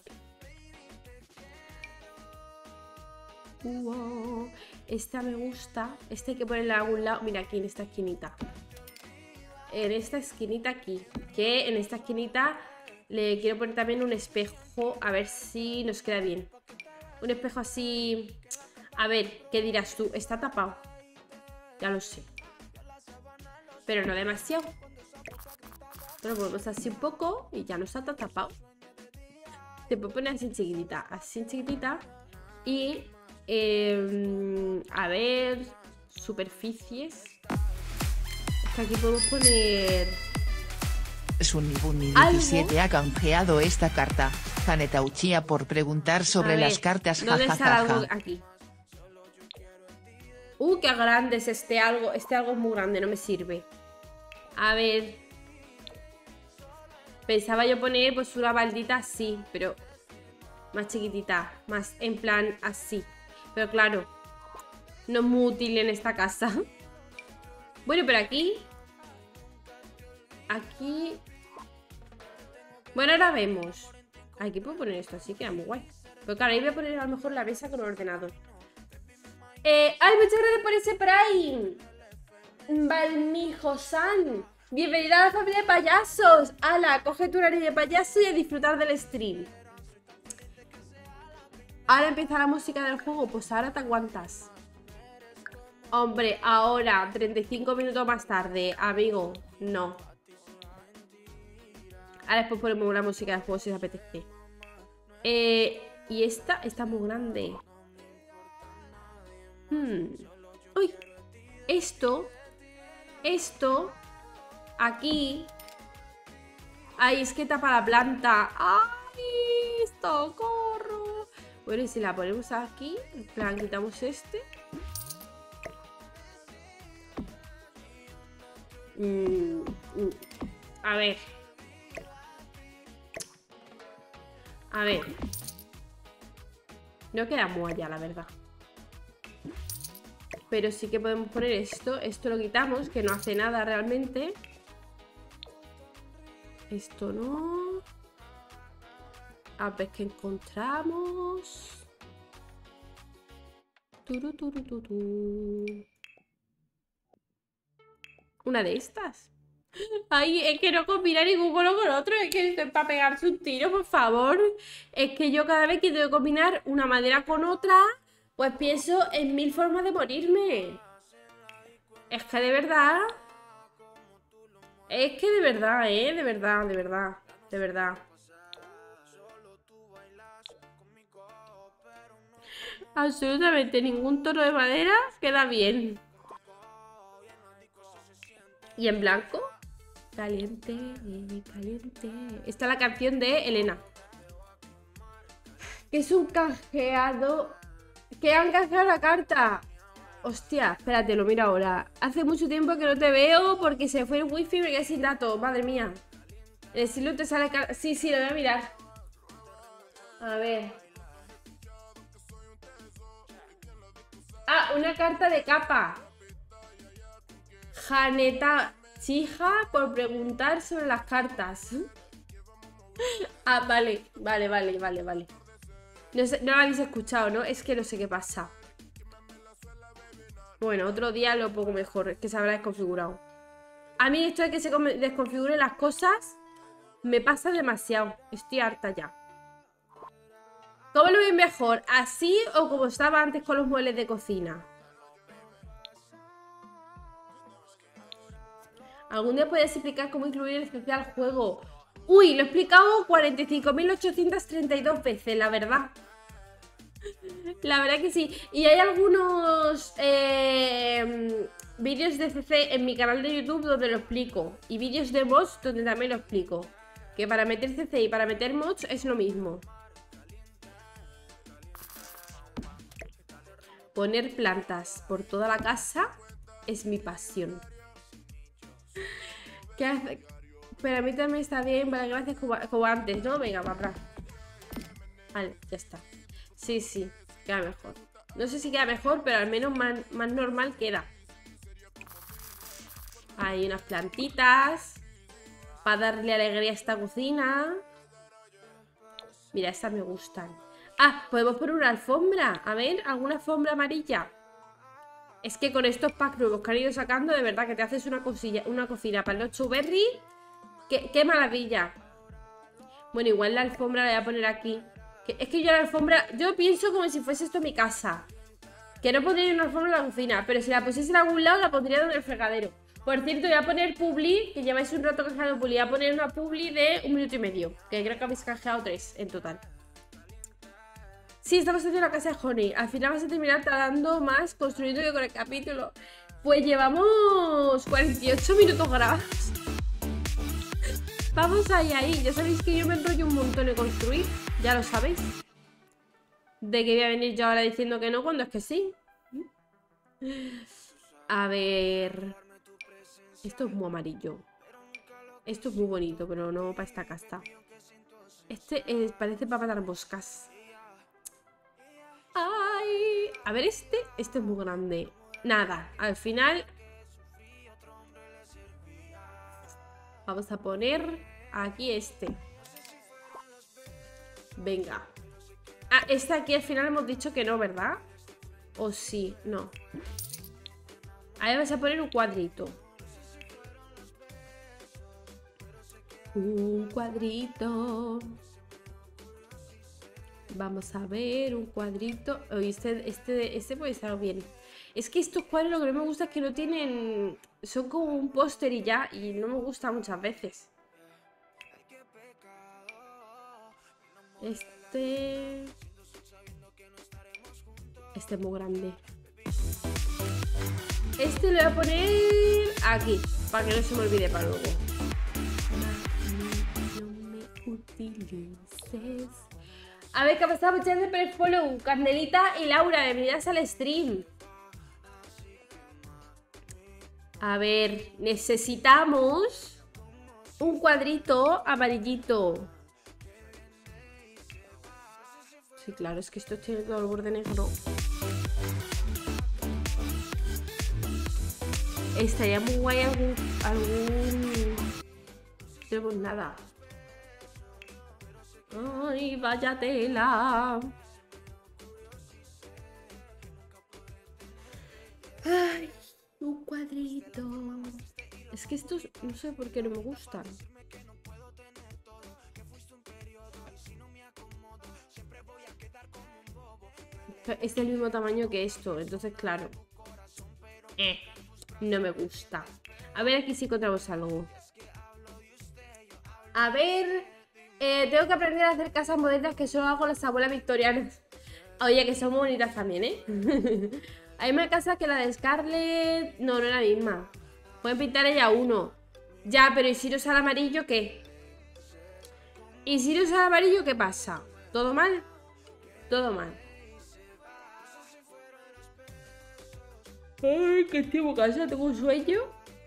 Wow. Esta me gusta. Este hay que ponerla a algún lado. Mira, aquí en esta esquinita. En esta esquinita aquí. Que en esta esquinita le quiero poner también un espejo. A ver si nos queda bien. Un espejo así. A ver, ¿qué dirás tú? ¿Está tapado? Ya lo sé. Pero no demasiado. Lo ponemos así un poco y ya no está tan tapado. Se puede poner así chiquitita. Así chiquitita. Y... Eh, a ver... Superficies. Es que aquí podemos poner... Sunibuni diecisiete ha canjeado esta carta. Hanetauchia por preguntar sobre las cartas. ¿Dónde está algo aquí? Uh, qué grande es este algo. Este algo es muy grande, no me sirve. A ver. Pensaba yo poner pues una baldita así, pero más chiquitita, más en plan así. Pero claro, no es muy útil en esta casa. Bueno, pero aquí... Aquí... Bueno, ahora vemos. Aquí puedo poner esto así, queda muy guay. Pero claro, ahí voy a poner a lo mejor la mesa con el ordenador. Eh, ¡Ay, muchas gracias por ese Prime! Balmijo-san. Bienvenida a la familia de payasos. Ala, coge tu horario de payaso y a disfrutar del stream. Ahora empieza la música del juego. Pues ahora te aguantas. Hombre, ahora, treinta y cinco minutos más tarde. Amigo, no. Ahora después ponemos una música del juego si os apetece. Eh, y esta está muy grande. Hmm. Uy. Esto. Esto. Aquí. Ay, es que tapa la planta. Ay, socorro. Bueno, y si la ponemos aquí, en plan, quitamos este. Mm, mm. A ver. A ver. No queda muy allá, la verdad. Pero sí que podemos poner esto. Esto lo quitamos, que no hace nada realmente. Esto no. A ver qué encontramos. Turu, turu, turu. Una de estas. Ay, es que no combina ningún color con otro. Es que es para pegarse un tiro, por favor. Es que yo cada vez que tengo que combinar una madera con otra, pues pienso en mil formas de morirme. Es que de verdad. Es que de verdad, eh. De verdad, de verdad. De verdad. Absolutamente ningún tono de madera queda bien. ¿Y en blanco? Caliente, caliente. Esta es la canción de Elena. Que es un canjeado. Que han canjeado la carta. Hostia, espérate, lo miro ahora. Hace mucho tiempo que no te veo porque se fue el wifi y me quedé sin datos. Madre mía. En el siglo te sale... Sí, sí, lo voy a mirar. A ver. Ah, una carta de capa. Janeta Chija por preguntar sobre las cartas. Ah, vale, vale, vale, vale, vale. No, sé, no lo habéis escuchado, ¿no? Es que no sé qué pasa. Bueno, otro día lo pongo mejor, es que se habrá desconfigurado. A mí esto de que se desconfiguren las cosas me pasa demasiado. Estoy harta ya. ¿Cómo lo veis mejor? ¿Así o como estaba antes con los muebles de cocina? ¿Algún día podéis explicar cómo incluir el especial juego? Uy, lo he explicado cuarenta y cinco mil ochocientas treinta y dos veces, la verdad. La verdad que sí. Y hay algunos eh, vídeos de C C en mi canal de YouTube donde lo explico. Y vídeos de mods donde también lo explico. Que para meter C C y para meter mods es lo mismo. Poner plantas por toda la casa es mi pasión. ¿Qué hace? Pero a mí también está bien, vale, gracias, como, como antes, ¿no? Venga, para atrás. Vale, ya está. Sí, sí, queda mejor. No sé si queda mejor, pero al menos más, más normal queda. Hay unas plantitas para darle alegría a esta cocina. Mira, estas me gustan. Ah, podemos poner una alfombra. A ver, ¿alguna alfombra amarilla? Es que con estos packs nuevos que han ido sacando, de verdad que te haces una cosilla, una cocina para los Chuberry. ¡Qué, qué maravilla! Bueno, igual la alfombra la voy a poner aquí. Que, es que yo la alfombra... Yo pienso como si fuese esto mi casa. Que no pondría una alfombra en la cocina, pero si la pusiese en algún lado, la pondría donde el fregadero. Por cierto, voy a poner publi, que lleváis un rato canjeando publi. Voy a poner una publi de un minuto y medio. Que creo que habéis canjeado tres en total. Sí, estamos haciendo la casa de Honey. Al final vas a terminar tardando más construyendo que con el capítulo. Pues llevamos cuarenta y ocho minutos grabados. Vamos ahí, ahí. Ya sabéis que yo me enrollo un montón en construir. Ya lo sabéis. De que voy a venir yo ahora diciendo que no cuando es que sí. A ver. Esto es muy amarillo. Esto es muy bonito, pero no para esta casa. Este eh, parece para matar moscas. Ay. A ver este. Este es muy grande. Nada, al final vamos a poner aquí este. Venga. Ah, este aquí al final hemos dicho que no, ¿verdad? O sí, no. Ahí vas a poner un cuadrito. Un cuadrito. Vamos a ver, un cuadrito. Oye, este, este, este puede estar bien. Es que estos cuadros lo que no me gusta es que no tienen... Son como un póster y ya. Y no me gusta muchas veces. Este... Este es muy grande. Este lo voy a poner aquí. Para que no se me olvide para luego. utilices. A ver, ¿qué ha pasado? Muchas gracias por el follow. Candelita y Laura, bienvenidas al stream. A ver, necesitamos un cuadrito amarillito. Sí, claro, es que esto tiene todo el borde negro. Estaría muy guay algún... algún... No tenemos nada. Ay, vaya tela. Ay, un cuadrito. Es que estos no sé por qué no me gustan. Es del mismo tamaño que esto, entonces claro. Eh, no me gusta. A ver, aquí sí encontramos algo. A ver, eh, tengo que aprender a hacer casas modernas que solo hago las abuelas victorianas. Oye, que son muy bonitas también, ¿eh? Hay una casa que la de Scarlett... No, no es la misma. Pueden pintar ella uno. Ya, pero ¿y si no usa el amarillo qué? ¿Y si no usa el amarillo qué pasa? ¿Todo mal? Todo mal. Ay, que estoy muy cansada, tengo un sueño.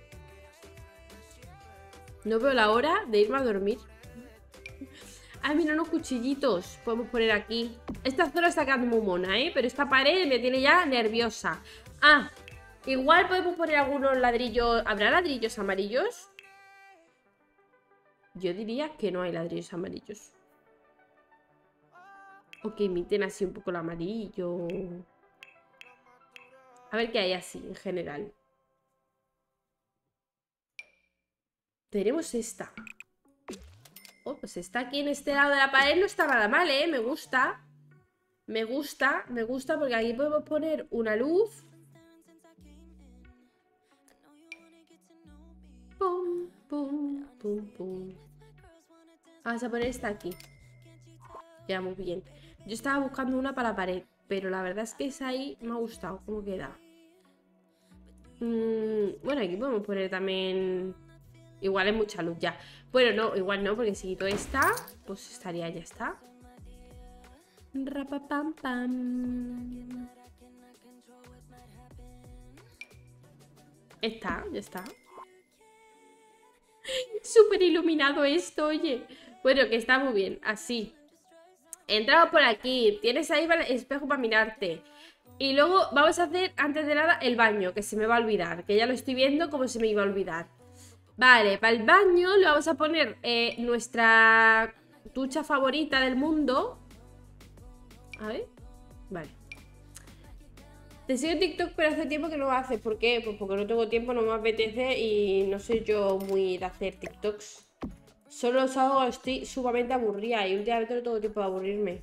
No veo la hora de irme a dormir. Ah, mira, unos cuchillitos podemos poner aquí. Esta zona está quedando muy mona, ¿eh? Pero esta pared me tiene ya nerviosa. Ah, igual podemos poner algunos ladrillos. ¿Habrá ladrillos amarillos? Yo diría que no hay ladrillos amarillos. O que imiten así un poco el amarillo. A ver qué hay así, en general. Tenemos esta. Oh, pues está aquí en este lado de la pared. No está nada mal, ¿eh? Me gusta. Me gusta, me gusta porque aquí podemos poner una luz. Pum, pum, pum, pum. Vamos a poner esta aquí. Ya, muy bien. Yo estaba buscando una para la pared, pero la verdad es que esa ahí me ha gustado. ¿Cómo queda? Mm, bueno, aquí podemos poner también... Igual es mucha luz ya. Bueno, no, igual no, porque si quito esta, pues estaría, ya está. Rapapam pam. Está, ya está. Súper iluminado esto, oye. Bueno, que está muy bien, así. Entramos por aquí. Tienes ahí el espejo para mirarte. Y luego vamos a hacer, antes de nada, el baño, que se me va a olvidar. Que ya lo estoy viendo como se me iba a olvidar. Vale, para el baño le vamos a poner eh, nuestra ducha favorita del mundo. A ver, vale. Te sigo en TikTok, pero hace tiempo que no lo haces. ¿Por qué? Pues porque no tengo tiempo, no me apetece y no soy yo muy de hacer TikToks. Solo los hago, estoy sumamente aburrida y últimamente no tengo tiempo de aburrirme.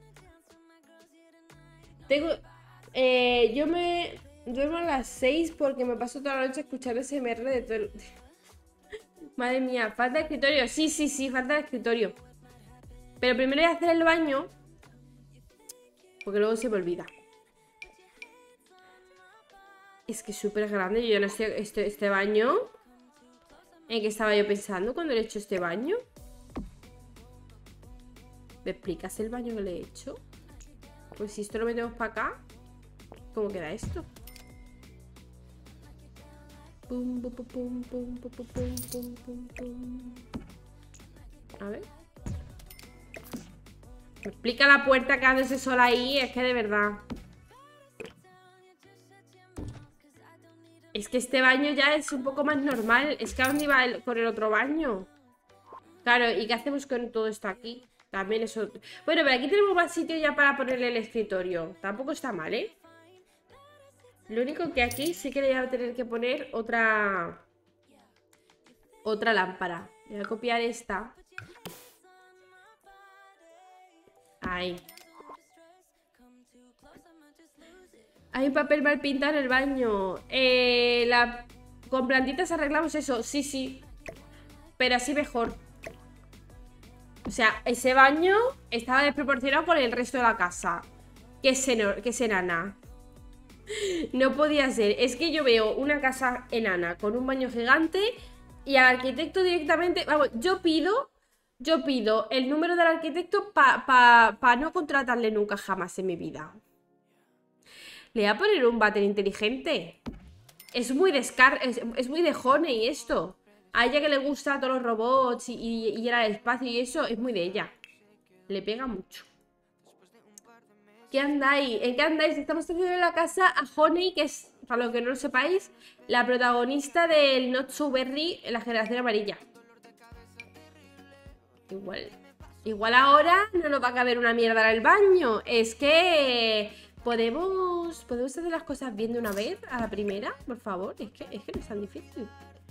Tengo... Eh, yo me duermo a las seis porque me paso toda la noche escuchando S M R de todo el... Madre mía, falta de escritorio. Sí, sí, sí, falta de escritorio. Pero primero voy a hacer el baño, porque luego se me olvida. Es que es súper grande. Yo no sé, este, este baño... ¿En qué estaba yo pensando cuando le he hecho este baño? ¿Me explicas el baño que le he hecho? Pues si esto lo metemos para acá, ¿cómo queda esto? Pum, pum, pum, pum, pum, pum, pum, pum, pum, pum. A ver. Me explica la puerta quedándose sola ahí. Es que de verdad. Es que este baño ya es un poco más normal. Es que ¿a dónde iba el, con el otro baño? Claro, ¿y qué hacemos con todo esto aquí? También eso... Bueno, pero aquí tenemos más sitio ya para ponerle el escritorio. Tampoco está mal, ¿eh? Lo único que aquí sí que le voy a tener que poner otra... Otra lámpara. Voy a copiar esta. Ahí. Hay un papel mal pintado en el baño. Eh, la... Con plantitas arreglamos eso. Sí, sí. Pero así mejor. O sea, ese baño estaba desproporcionado con el resto de la casa. Qué, seno... Qué enana. No podía ser. Es que yo veo una casa enana con un baño gigante y al arquitecto directamente... Vamos, yo pido Yo pido el número del arquitecto para pa, pa no contratarle nunca jamás en mi vida. Le voy a poner un váter inteligente. Es muy de Scar, es, es muy de Honey esto. A ella que le gusta todos los robots y, y, y ir al espacio y eso, es muy de ella. Le pega mucho. ¿Qué andáis? ¿En qué andáis? Estamos haciendo en la casa a Honey, que es, para los que no lo sepáis, la protagonista del Not So Berry en la generación amarilla. Igual, igual ahora no nos va a caber una mierda en el baño. Es que podemos, podemos hacer las cosas bien de una vez, a la primera, por favor. Es que, es que no es tan difícil.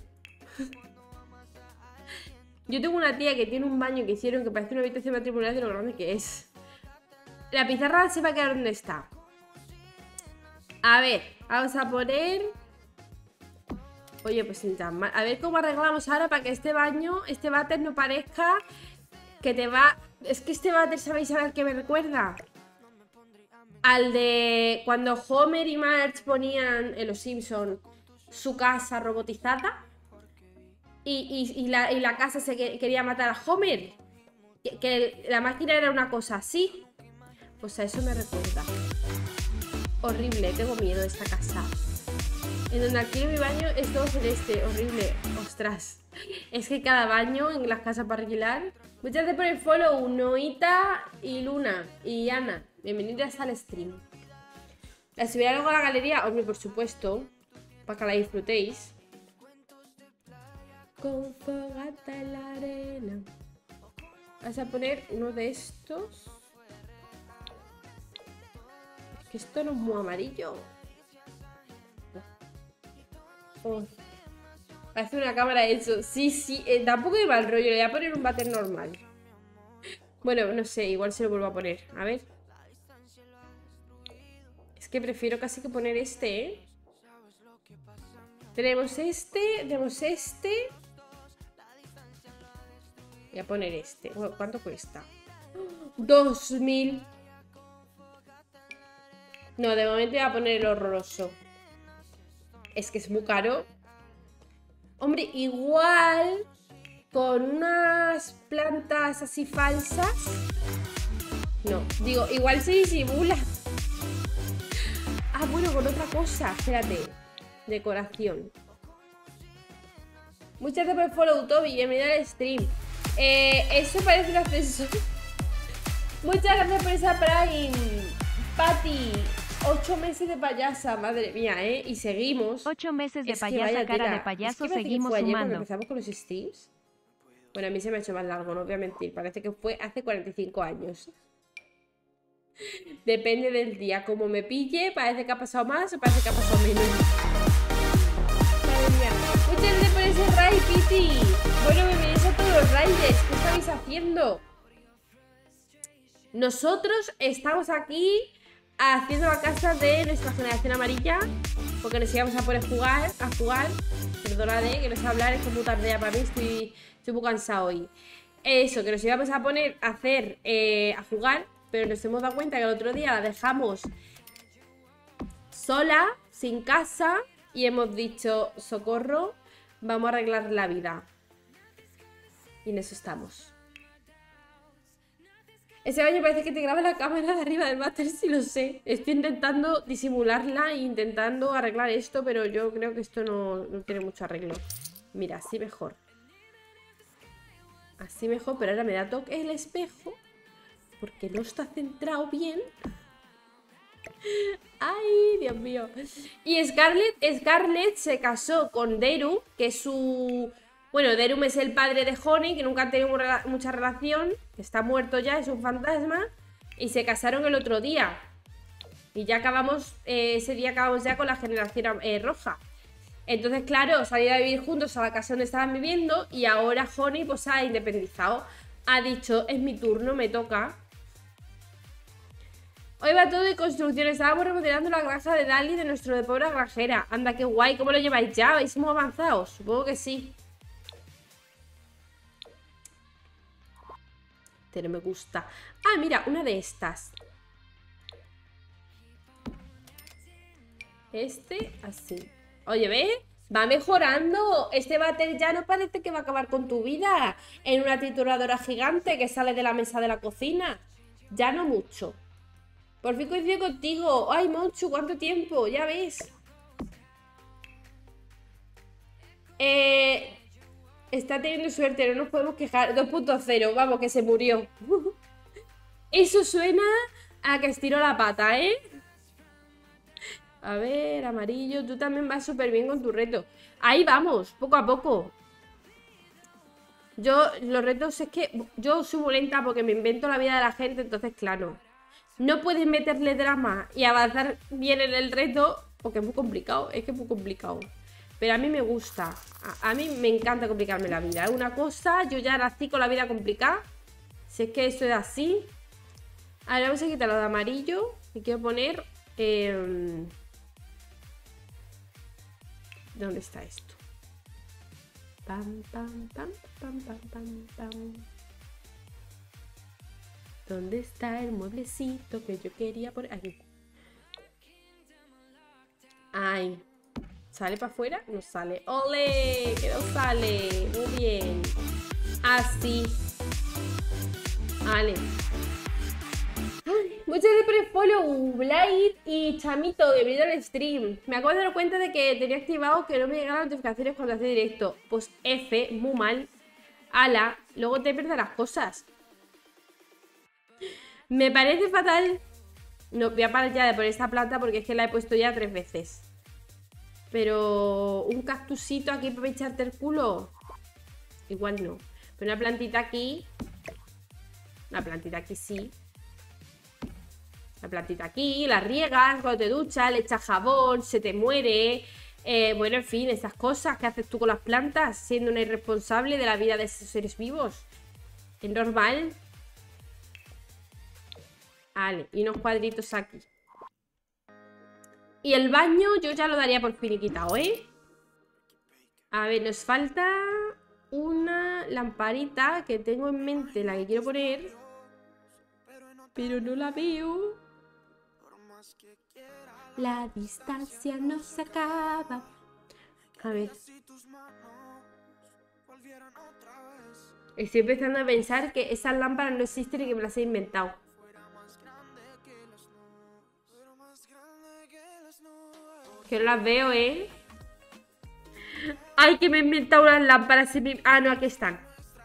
Yo tengo una tía que tiene un baño que hicieron que parece una habitación matrimonial de lo grande que es. La pizarra se va a quedar donde está. A ver, vamos a poner... Oye, pues sin tan mal. A ver cómo arreglamos ahora para que este baño, este váter no parezca que te va... Es que este váter, ¿sabéis a ver qué me recuerda? Al de cuando Homer y Marge ponían en Los Simpsons su casa robotizada y, y, y, la, y la casa se que, quería matar a Homer. Que, que la máquina era una cosa así. Pues a eso me recuerda. Horrible, tengo miedo de esta casa. En donde alquilo mi baño es todo celeste. Horrible, ostras. Es que cada baño en las casas para alquilar. Muchas gracias por el follow, Noita y Luna y Ana. Bienvenidas al stream. ¿La subiré luego a la galería? Hombre, por supuesto. Para que la disfrutéis. Con fogata en la arena. Vas a poner uno de estos. Es que esto no es muy amarillo. Oh. Parece una cámara eso. Sí, sí. Eh, tampoco iba el rollo. Le voy a poner un váter normal. Bueno, no sé. Igual se lo vuelvo a poner. A ver. Es que prefiero casi que poner este, ¿eh? Tenemos este. Tenemos este. Voy a poner este. Bueno, ¿cuánto cuesta? Dos mil. No, de momento voy a poner el horroroso. Es que es muy caro. Hombre, igual con unas plantas así falsas. No, digo, igual se disimula. Ah, bueno, con otra cosa. Espérate. Decoración. Muchas gracias por el follow, Toby. Bienvenido al stream. Eh, eso parece un ascensor. Muchas gracias por esa Prime, Patty. Ocho meses de payasa, madre mía, ¿eh? Y seguimos. Ocho meses de es que payasa, vaya cara tela. de payaso, es que seguimos fue ayer sumando. cuando empezamos con los streams. Bueno, a mí se me ha hecho más largo, no voy a mentir. Parece que fue hace cuarenta y cinco años. Depende del día. Como me pille, parece que ha pasado más o parece que ha pasado menos. Madre mía. Muchas gracias por ese raid, Kitty. Bueno, bienvenidos a todos los raiders. ¿Qué estáis haciendo? Nosotros estamos aquí haciendo la casa de nuestra generación amarilla, porque nos íbamos a poder jugar, a jugar. Perdonad, que no sé hablar, es como tarde ya para mí, estoy, estoy muy cansado hoy. Eso, que nos íbamos a poner a hacer, eh, a jugar, pero nos hemos dado cuenta que el otro día la dejamos sola, sin casa, y hemos dicho, socorro, vamos a arreglar la vida. Y en eso estamos. Ese baño parece que te graba la cámara de arriba del váter, sí lo sé. Estoy intentando disimularla e intentando arreglar esto, pero yo creo que esto no, no tiene mucho arreglo. Mira, así mejor. Así mejor, pero ahora me da toque el espejo porque no está centrado bien. Ay, Dios mío. Y Scarlett, Scarlett se casó con Deru, que es su... Bueno, Derum es el padre de Honey, que nunca han tenido mucha relación, que está muerto ya, es un fantasma, y se casaron el otro día. Y ya acabamos, eh, ese día acabamos ya con la generación eh, roja. Entonces, claro, salieron a vivir juntos a la casa donde estaban viviendo, y ahora Honey pues se ha independizado. Ha dicho, es mi turno, me toca. Hoy va todo de construcción, estábamos remodelando la granja de Dali de nuestro de pobre granjera. Anda, qué guay, ¿cómo lo lleváis ya? ¿Vais muy avanzados? Supongo que sí. No me gusta. Ah, mira, una de estas. Este, así. Oye, ¿ves? Va mejorando. Este váter ya no parece que va a acabar con tu vida en una trituradora gigante que sale de la mesa de la cocina. Ya no mucho. Por fin coincido contigo. Ay, Monchu, ¿cuánto tiempo? Ya ves. Eh, está teniendo suerte, no nos podemos quejar. dos punto cero, vamos, que se murió. Eso suena a que estiró la pata, ¿eh? A ver, amarillo, tú también vas súper bien con tu reto. Ahí vamos, poco a poco. Yo, los retos es que yo subo lenta porque me invento la vida de la gente, entonces claro. No puedes meterle drama y avanzar bien en el reto porque es muy complicado, es que es muy complicado. Pero a mí me gusta, a, a mí me encanta complicarme la vida. Es una cosa, yo ya nací con la vida complicada. Si es que eso es así. Ahora vamos a quitar lo de amarillo y quiero poner... Eh, ¿dónde está esto? Pam, pam, pam, pam, pam, pam, pam. ¿Dónde está el mueblecito que yo quería poner? Aquí. Ay. ¿Sale para afuera? No sale. ¡Ole! Que no sale. Muy bien. Así. Vale. Ay, muchas gracias por el follow, Blade y Chamito, bienvenido al stream. Me acabo de dar cuenta de que tenía activado que no me llegaban las notificaciones cuando hacía directo. Pues F, muy mal. Ala, luego te pierdes las cosas. Me parece fatal. No, voy a parar ya de poner esta planta porque es que la he puesto ya tres veces. Pero un cactusito aquí para echarte el culo. Igual no. Pero una plantita aquí. Una plantita aquí sí. La plantita aquí, la riegas cuando te duchas, le echas jabón, se te muere. Eh, bueno, en fin, esas cosas que haces tú con las plantas, siendo una irresponsable de la vida de esos seres vivos. Es normal. Vale, y unos cuadritos aquí. Y el baño yo ya lo daría por finiquitado, ¿eh? A ver, nos falta una lamparita que tengo en mente, la que quiero poner. Pero no la veo. La distancia no se acaba. A ver. Estoy empezando a pensar que esas lámparas no existen y que me las he inventado. Que no las veo, ¿eh? Ay, que me he inventado unas lámparas. Ah, no, aquí están.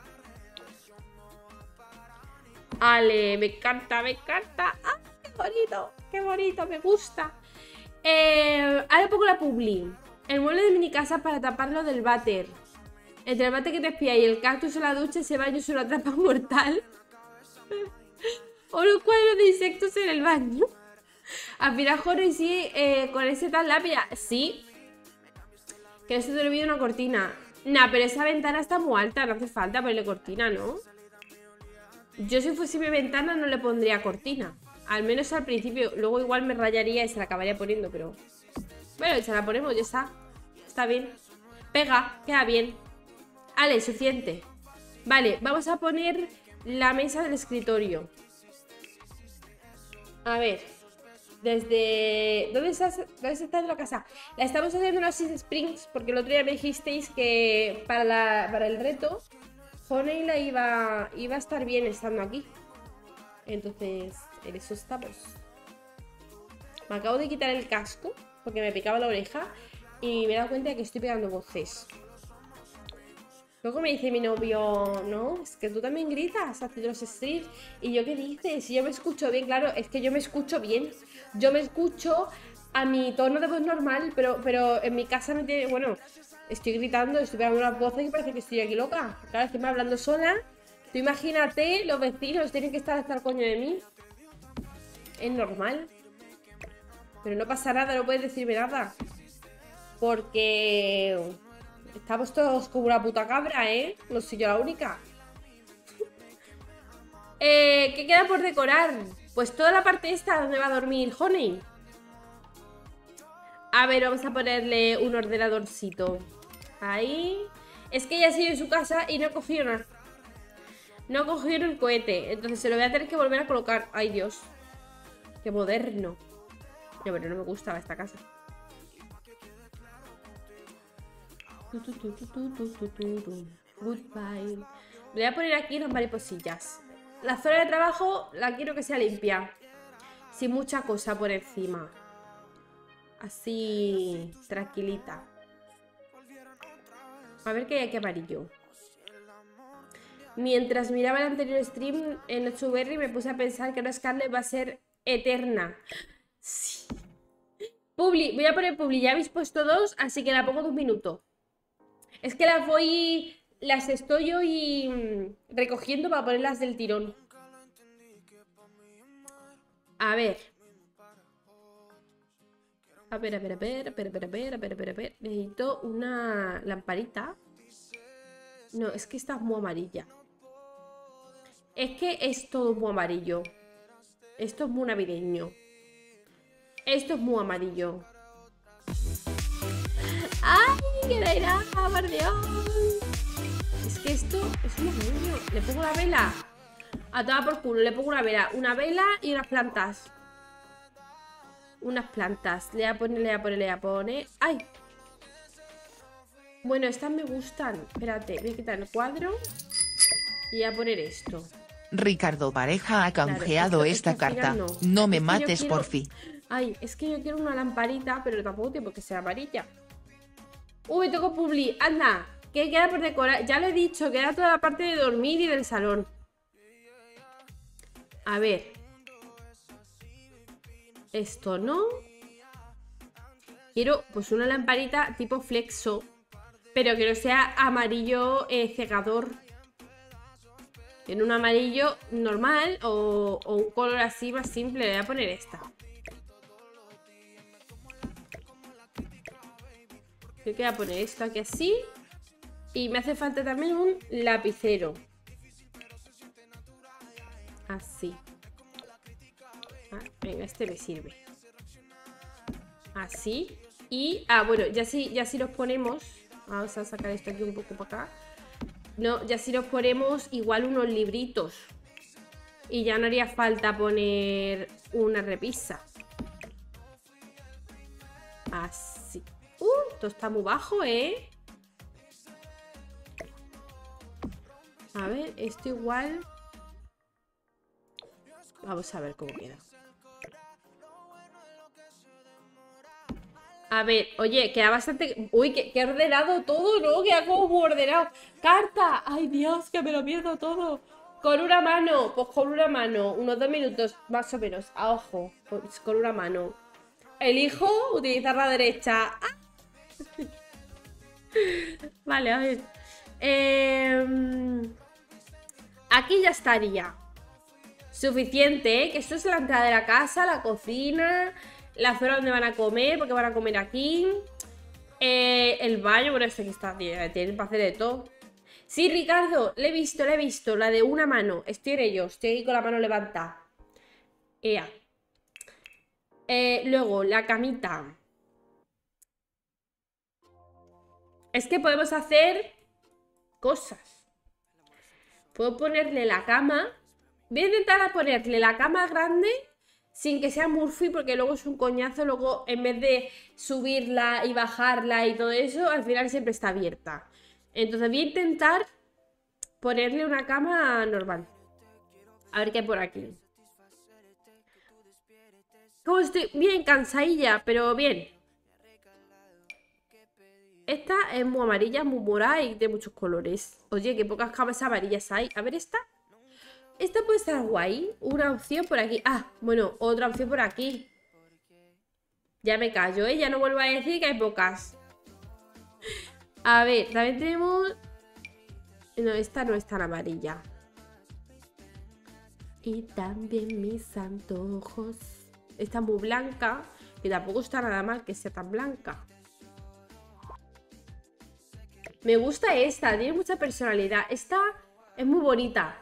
Vale, me encanta, me encanta. ¡Ah, qué bonito! ¡Qué bonito! Me gusta. Eh, ahora pongo la publi. El mueble de mini casa para taparlo del váter. Entre el váter que te espía y el cactus en la ducha, ese baño es una trampa mortal. O los cuadros de insectos en el baño. Al final, Jorge, sí, eh, con ese tal lápida. Sí. Que no se te olvide una cortina. Nah, pero esa ventana está muy alta. No hace falta ponerle cortina, ¿no? Yo si fuese mi ventana no le pondría cortina. Al menos al principio. Luego igual me rayaría y se la acabaría poniendo, pero... Bueno, se la ponemos, ya está. Está bien. Pega, queda bien. Vale, suficiente. Vale, vamos a poner la mesa del escritorio. A ver. Desde... ¿Dónde estás? ¿Dónde está la casa? La estamos haciendo en los Six Springs porque el otro día me dijisteis que para, la, para el reto Honey la iba, iba a estar bien estando aquí. Entonces, en eso estamos. Me acabo de quitar el casco porque me picaba la oreja y me he dado cuenta de que estoy pegando voces. Luego me dice mi novio, no, es que tú también gritas haciendo los streams. Y yo, ¿qué dices? Si yo me escucho bien, claro, es que yo me escucho bien. Yo me escucho a mi tono de voz normal, pero, pero en mi casa no tiene... Bueno, estoy gritando, estoy pegando unas voces y parece que estoy aquí loca. Claro, estoy hablando sola. Tú imagínate, los vecinos tienen que estar hasta el coño de mí. Es normal. Pero no pasa nada, no puedes decirme nada. Porque... estamos todos como una puta cabra, ¿eh? No soy yo la única. eh, ¿Qué queda por decorar? Pues toda la parte esta donde va a dormir Honey. A ver, vamos a ponerle un ordenadorcito. Ahí. Es que ella sigue en su casa y no ha cogido nada. No ha cogido el cohete. Entonces se lo voy a tener que volver a colocar. Ay, Dios. Qué moderno. No, pero no me gustaba esta casa. Goodbye. Voy a poner aquí las mariposillas. La zona de trabajo la quiero que sea limpia, sin mucha cosa por encima. Así, tranquilita. A ver qué hay aquí amarillo. Mientras miraba el anterior stream en ocho berry me puse a pensar que no Scarlet va a ser eterna. Sí. Publi, voy a poner Publi, ya habéis puesto dos, así que la pongo de un minuto. Es que las voy... Las estoy hoy recogiendo para ponerlas del tirón. A ver. A ver, a ver, a ver, a ver, a ver, a ver, a ver, a ver, a ver. Necesito una lamparita. No, es que esta es muy amarilla. Es que es todo muy amarillo. Esto es muy navideño. Esto es muy amarillo. ¡Ay, qué da irá, por Dios! Es que esto es un amarillo. Le pongo la vela. A tomar por culo, le pongo una vela. Una vela y unas plantas. Unas plantas. Le voy a poner, le voy a poner, le voy a poner. ¡Ay! Bueno, estas me gustan. Espérate, voy a quitar el cuadro. Y voy a poner esto. Ricardo Pareja ha canjeado claro, esta, esta carta. No, no me mates, quiero... porfi. Ay, es que yo quiero una lamparita, pero tampoco tiene que ser amarilla. Uy, tengo publi. Anda, que queda por decorar. Ya lo he dicho, queda toda la parte de dormir y del salón. A ver. Esto no. Quiero pues una lamparita tipo flexo, pero que no sea amarillo eh, cegador. En un amarillo normal o, o un color así más simple. Le voy a poner esta. Yo voy a poner esto aquí así. Y me hace falta también un lapicero. Así. Ah, venga, este me sirve. Así. Y, ah, bueno, ya si, ya si los ponemos. Vamos a sacar esto aquí un poco para acá. No, ya si nos ponemos igual unos libritos. Y ya no haría falta poner una repisa. Así. Uh, esto está muy bajo, ¿eh? A ver, esto igual. Vamos a ver cómo queda. A ver, oye, queda bastante... Uy, que, que ordenado todo, ¿no? Queda como muy ordenado. ¡Carta! ¡Ay, Dios! Que me lo pierdo todo. Con una mano. Pues con una mano. Unos dos minutos, más o menos. A ojo. Pues con una mano. Elijo utilizar la derecha. ¡Ah! Vale, a ver. Eh... Aquí ya estaría. Suficiente, ¿eh? Que esto es la entrada de la casa, la cocina... La zona donde van a comer, porque van a comer aquí. Eh, el baño, bueno, este que está, tienen para hacer de todo. Sí, Ricardo, le he visto, le he visto. La de una mano, estoy en ello. Estoy ahí con la mano levantada. Ea. Eh, luego, la camita. Es que podemos hacer cosas. Puedo ponerle la cama. Voy a intentar ponerle la cama grande sin que sea Murphy, porque luego es un coñazo. Luego, en vez de subirla y bajarla y todo eso, al final siempre está abierta. Entonces voy a intentar ponerle una cama normal. A ver qué hay por aquí. Como estoy bien cansadilla, pero bien. Esta es muy amarilla, muy morada y de muchos colores. Oye, qué pocas camas amarillas hay. A ver esta. Esta puede estar guay. Una opción por aquí. Ah, bueno, otra opción por aquí. Ya me callo, ¿eh? Ya no vuelvo a decir que hay pocas. A ver, también tenemos... No, esta no es tan amarilla. Y también mis antojos. Esta muy blanca. Que tampoco está nada mal que sea tan blanca. Me gusta esta, tiene mucha personalidad. Esta es muy bonita.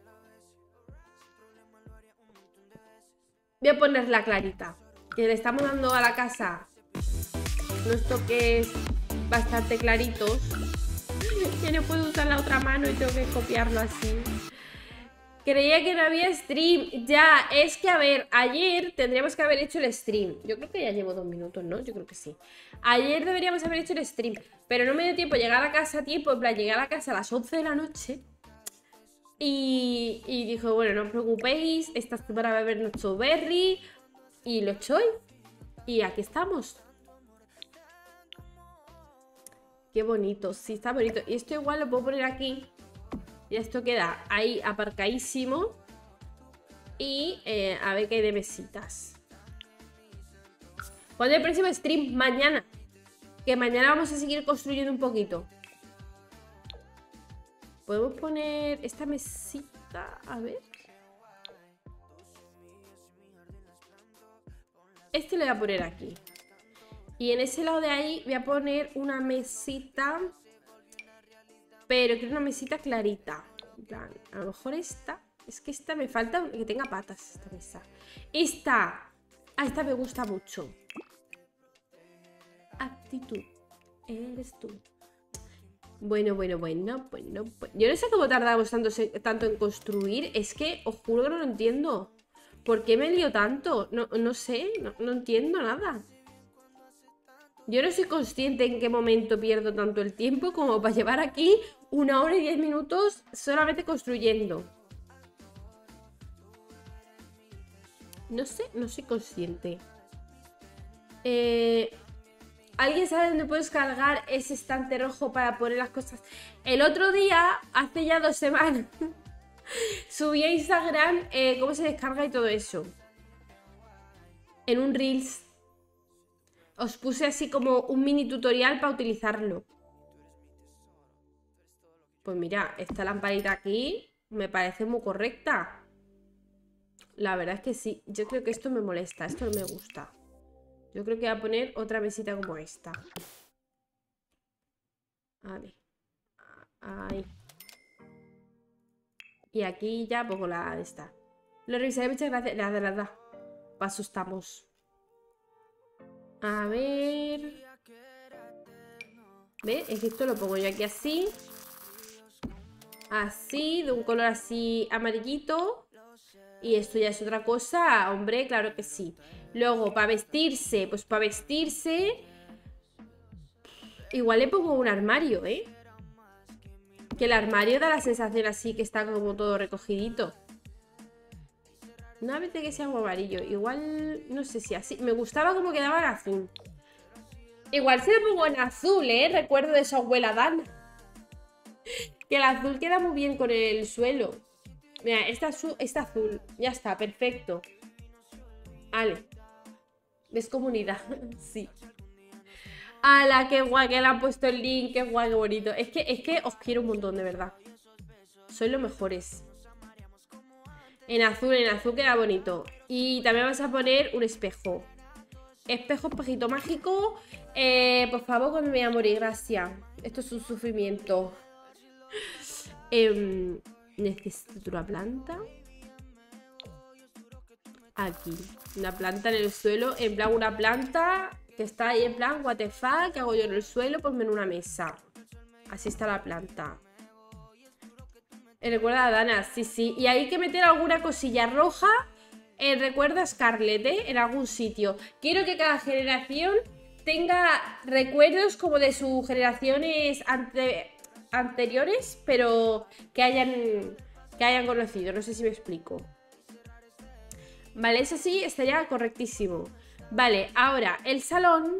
Voy a ponerla clarita. Que le estamos dando a la casa unos toques bastante claritos. Que no puedo usar la otra mano y tengo que copiarlo así. Creía que no había stream. Ya, es que a ver, ayer tendríamos que haber hecho el stream. Yo creo que ya llevo dos minutos, ¿no? Yo creo que sí. Ayer deberíamos haber hecho el stream, pero no me dio tiempo llegar a casa a tiempo. En plan, llegar a casa a las once de la noche. Y, y dijo, bueno, no os preocupéis, esta semana va a haber nuestro berry. Y lo estoy. Y aquí estamos. Qué bonito, sí, está bonito. Y esto igual lo puedo poner aquí. Y esto queda ahí aparcadísimo. Y eh, a ver qué hay de mesitas. ¿Cuándo es el próximo stream? Mañana. Que mañana vamos a seguir construyendo un poquito. Podemos poner esta mesita. A ver. Este lo voy a poner aquí. Y en ese lado de ahí voy a poner una mesita. Pero quiero una mesita clarita. En plan, a lo mejor esta. Es que esta me falta que tenga patas. Esta mesa. Esta. Ah, esta me gusta mucho. Actitud. Eres tú. Bueno, bueno, bueno, bueno, bueno. Yo no sé cómo tardamos tanto, tanto en construir. Es que os juro que no lo entiendo. ¿Por qué me lío tanto? No, no sé, no, no entiendo nada. Yo no soy consciente en qué momento pierdo tanto el tiempo como para llevar aquí una hora y diez minutos solamente construyendo. No sé, no soy consciente. Eh... ¿Alguien sabe dónde puedes cargar ese estante rojo para poner las cosas? El otro día, hace ya dos semanas, subí a Instagram eh, cómo se descarga y todo eso. En un Reels. Os puse así como un mini tutorial para utilizarlo. Pues mira, esta lamparita aquí me parece muy correcta. La verdad es que sí. Yo creo que esto me molesta, esto no me gusta. Yo creo que voy a poner otra mesita como esta. Vale. Ahí. Y aquí ya pongo la de esta. Lo revisaré, muchas gracias. La de verdad. Paso estamos. A ver. ¿Ves? Es que esto lo pongo yo aquí así. Así, de un color así amarillito. Y esto ya es otra cosa, hombre, claro que sí. Luego, para vestirse, pues para vestirse igual le pongo un armario, ¿eh? Que el armario da la sensación así que está como todo recogidito. No me parece que sea un amarillo. Igual, no sé si así. Me gustaba como quedaba en azul. Igual se lo pongo en azul, ¿eh? Recuerdo de su abuela Dana. Que el azul queda muy bien con el suelo. Mira, este azul, este azul. Ya está, perfecto. Vale. ¿Ves comunidad? Sí. ¡Hala, qué guay! Que le han puesto el link. ¡Qué guay, qué bonito! Es que, es que os quiero un montón, de verdad. Sois los mejores. En azul, en azul queda bonito. Y también vas a poner un espejo. Espejo, espejito mágico. Eh, por favor, que me voy a morir, gracias. Esto es un sufrimiento. Eh, necesito una planta. Aquí. Una planta en el suelo. En plan, una planta que está ahí en plan, what the fuck, ¿qué hago yo en el suelo? Ponme en una mesa. Así está la planta. Eh, recuerda a Dana, sí, sí. Y hay que meter alguna cosilla roja. Eh, recuerda a Scarlett, ¿eh? En algún sitio. Quiero que cada generación tenga recuerdos como de sus generaciones ante anteriores, pero que hayan, que hayan conocido. No sé si me explico. Vale, eso sí, estaría correctísimo. Vale, ahora el salón.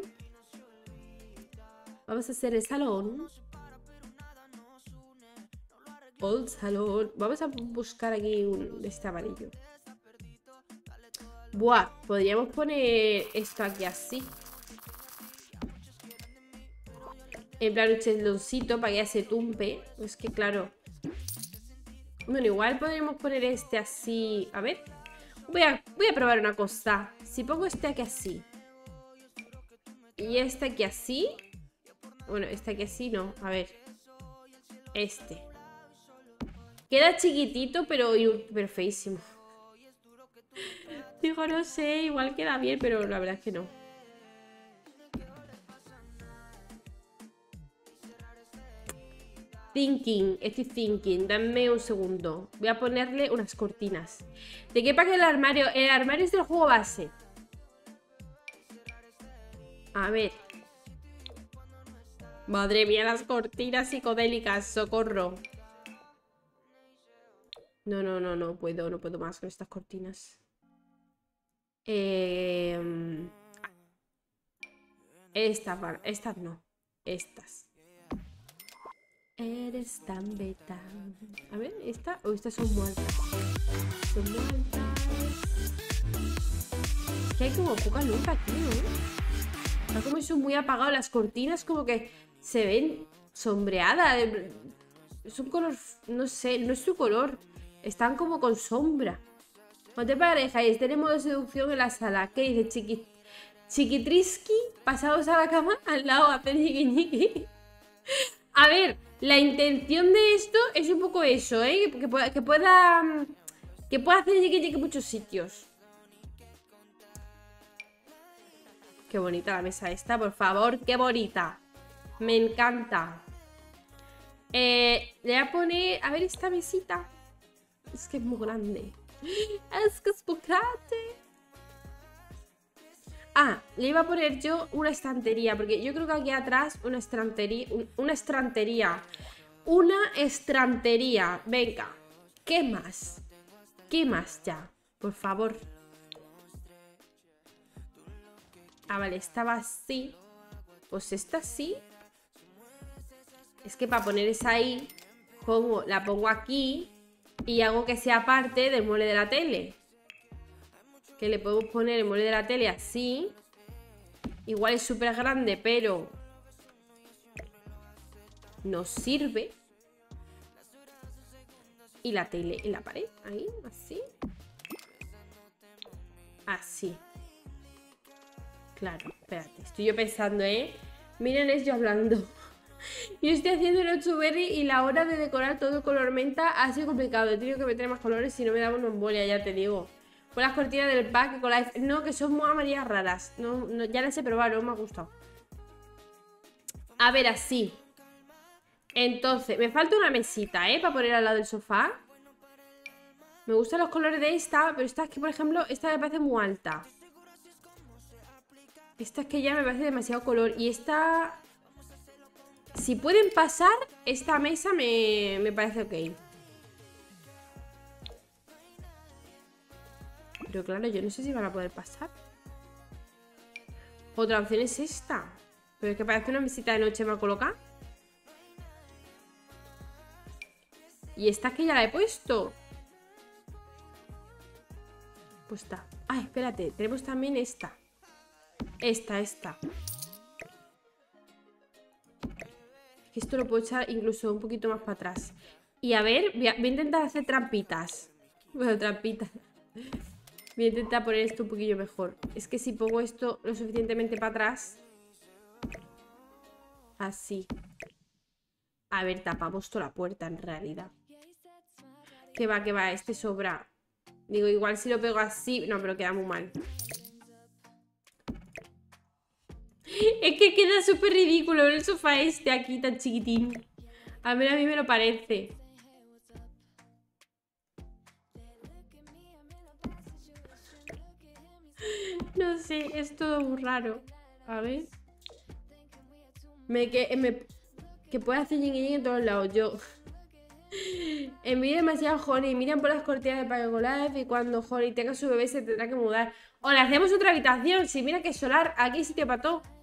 Vamos a hacer el salón. Old salón. Vamos a buscar aquí un de este amarillo. Buah, podríamos poner esto aquí así. En plan un chendoncito para que ya se tumpe. Es que claro. Bueno, igual podríamos poner este así. A ver. Voy a, voy a probar una cosa. Si pongo este aquí así y este aquí así. Bueno, este aquí así no. A ver. Este. Queda chiquitito, pero, pero feísimo. Digo, no sé, igual queda bien, pero la verdad es que no. thinking, estoy thinking. Dame un segundo. Voy a ponerle unas cortinas. ¿De qué paga el armario? El armario es del juego base. A ver. Madre mía, las cortinas psicodélicas. Socorro. No, no, no, no puedo, no puedo más con estas cortinas. Eh... Estas, estas no. Estas. Eres tan beta. A ver, esta o estas son muertas. Son muertas. Es que hay como poca luz aquí, ¿no? Está como eso muy apagado. Las cortinas como que se ven sombreadas. Es un color, no sé, no es su color. Están como con sombra. Cuando te parejáis, tenemos de seducción en la sala. ¿Qué dice chiqui? Chiquitriski, pasados a la cama, al lado a hacer ñiqui ñiqui. A ver, la intención de esto es un poco eso, ¿eh? Que, pueda, que pueda que pueda hacer ñiqui ñiqui en muchos sitios. Qué bonita la mesa esta, por favor, qué bonita. Me encanta. Eh, le voy a poner, a ver esta mesita. Es que es muy grande. Es que es muy grande. Ah, le iba a poner yo una estantería, porque yo creo que aquí atrás una estantería, una estantería, una estantería. Venga, ¿qué más? ¿Qué más ya? Por favor. Ah, vale, estaba así. Pues esta sí. Es que para poner esa ahí, pongo, la pongo aquí y hago que sea parte del mueble de la tele. Que le podemos poner el mueble de la tele así. Igual es súper grande, pero nos sirve. Y la tele en la pared, ahí, así. Así. Claro, espérate, estoy yo pensando, ¿eh? Miren, es yo hablando. Yo estoy haciendo el ocho berry y la hora de decorar todo color menta ha sido complicado. He tenido que meter más colores si no me daba una embolia, ya te digo. Con las cortinas del pack, con la... No, que son muy amarillas raras. No, no, ya las he probado, no me ha gustado. A ver, así. Entonces, me falta una mesita, ¿eh? Para poner al lado del sofá. Me gustan los colores de esta, pero esta es que, por ejemplo, esta me parece muy alta. Esta es que ya me parece demasiado color. Y esta... Si pueden pasar, esta mesa me, me parece ok. Pero claro, yo no sé si van a poder pasar. Otra opción es esta. Pero es que parece una mesita de noche me va a colocar. Y esta que ya la he puesto. Pues está. Ah, espérate, tenemos también esta. Esta, esta. Esto lo puedo echar incluso un poquito más para atrás. Y a ver, voy a, voy a intentar hacer trampitas. Bueno, trampitas. Voy a intentar poner esto un poquillo mejor. Es que si pongo esto lo suficientemente para atrás. Así. A ver, tapamos toda la puerta en realidad. Que va, que va, este sobra. Digo, igual si lo pego así. No, pero queda muy mal. Es que queda súper ridículo el sofá este aquí tan chiquitín. A ver, a mí me lo parece. No sé, es todo muy raro. A ver. Me que me que puede hacer yin y yin en todos lados. Yo envidio demasiado a Honey. Miran por las cortinas de Paco Life y cuando Honey tenga su bebé se tendrá que mudar. O le hacemos otra habitación. Si mira que es solar, aquí hay sitio para todo.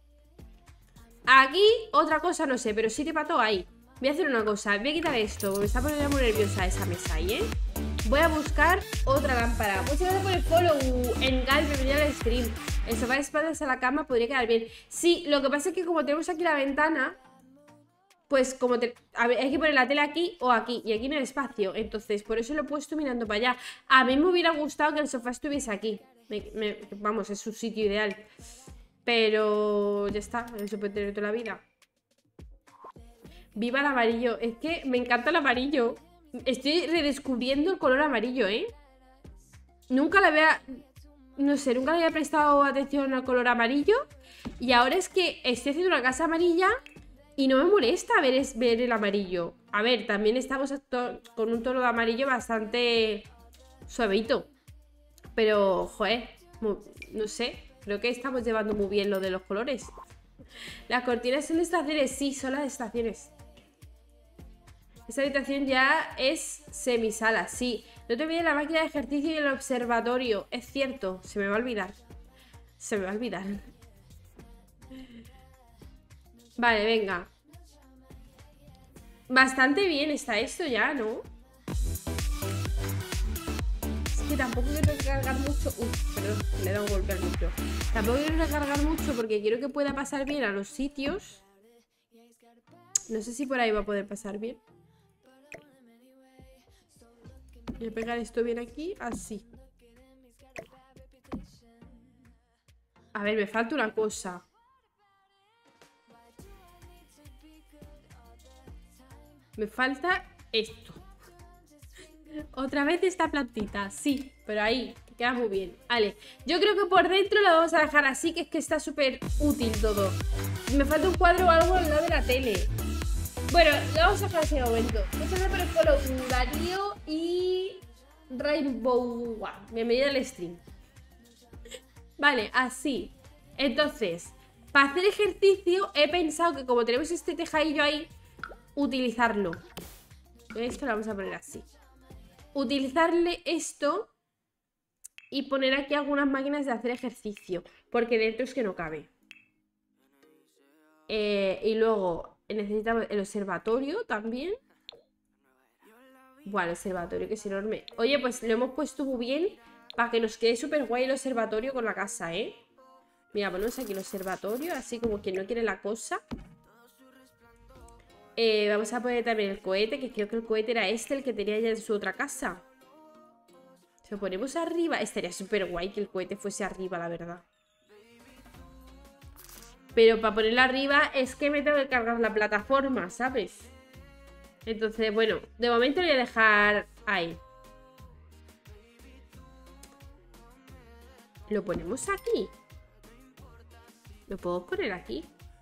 Aquí otra cosa no sé, pero sitio para todo ahí. Voy a hacer una cosa, voy a quitar esto, porque me está poniendo muy nerviosa esa mesa ahí, ¿eh? Voy a buscar otra lámpara. Muchas gracias por el follow, Engal, bienvenido al stream. El sofá de espaldas a la cama podría quedar bien. Sí, lo que pasa es que como tenemos aquí la ventana, pues como te... A ver, hay que poner la tela aquí o aquí, y aquí no hay espacio. Entonces, por eso lo he puesto mirando para allá. A mí me hubiera gustado que el sofá estuviese aquí. Me, me, vamos, es su sitio ideal. Pero ya está, eso puede tener toda la vida. Viva el amarillo. Es que me encanta el amarillo. Estoy redescubriendo el color amarillo, ¿eh? Nunca le había... No sé, nunca le había prestado atención al color amarillo. Y ahora es que estoy haciendo una casa amarilla Y no me molesta ver, es, ver el amarillo. A ver, también estamos con un tono de amarillo bastante suavito. Pero, joder, no sé. Creo que estamos llevando muy bien lo de los colores. Las cortinas son de estaciones. Sí, son las estaciones. Esta habitación ya es semisala, sí. No te olvides la máquina de ejercicio y el observatorio. Es cierto, se me va a olvidar. Se me va a olvidar. Vale, venga. Bastante bien está esto ya, ¿no? Es que tampoco quiero recargar mucho. Uf, perdón, le he dado un golpe al micro. Tampoco quiero recargar mucho porque quiero que pueda pasar bien a los sitios. No sé si por ahí va a poder pasar bien. Voy a pegar esto bien aquí, así. A ver, me falta una cosa. Me falta esto. Otra vez esta plantita, sí, pero ahí, queda muy bien. Vale, yo creo que por dentro lo vamos a dejar así, que es que está súper útil todo. Me falta un cuadro o algo al lado de la tele. Bueno, lo vamos a dejar así de momento. Muchas gracias por el follow, Darío y Rainbow One. Bienvenido al stream. Vale, así. Entonces, para hacer ejercicio he pensado que como tenemos este tejadillo ahí, utilizarlo. Esto lo vamos a poner así. Utilizarle esto y poner aquí algunas máquinas de hacer ejercicio, porque dentro es que no cabe. Eh, y luego necesitamos el observatorio también. Buah, el observatorio que es enorme. Oye, pues lo hemos puesto muy bien para que nos quede súper guay el observatorio con la casa, ¿eh? Mira, ponemos aquí el observatorio, así como quien no quiere la cosa. Eh, vamos a poner también el cohete, que creo que el cohete era este, el que tenía ya en su otra casa. Si lo ponemos arriba, estaría súper guay que el cohete fuese arriba, la verdad. Pero para ponerlo arriba es que me tengo que cargar la plataforma, ¿sabes? Entonces, bueno, de momento lo voy a dejar ahí. Lo ponemos aquí. Lo puedo poner aquí.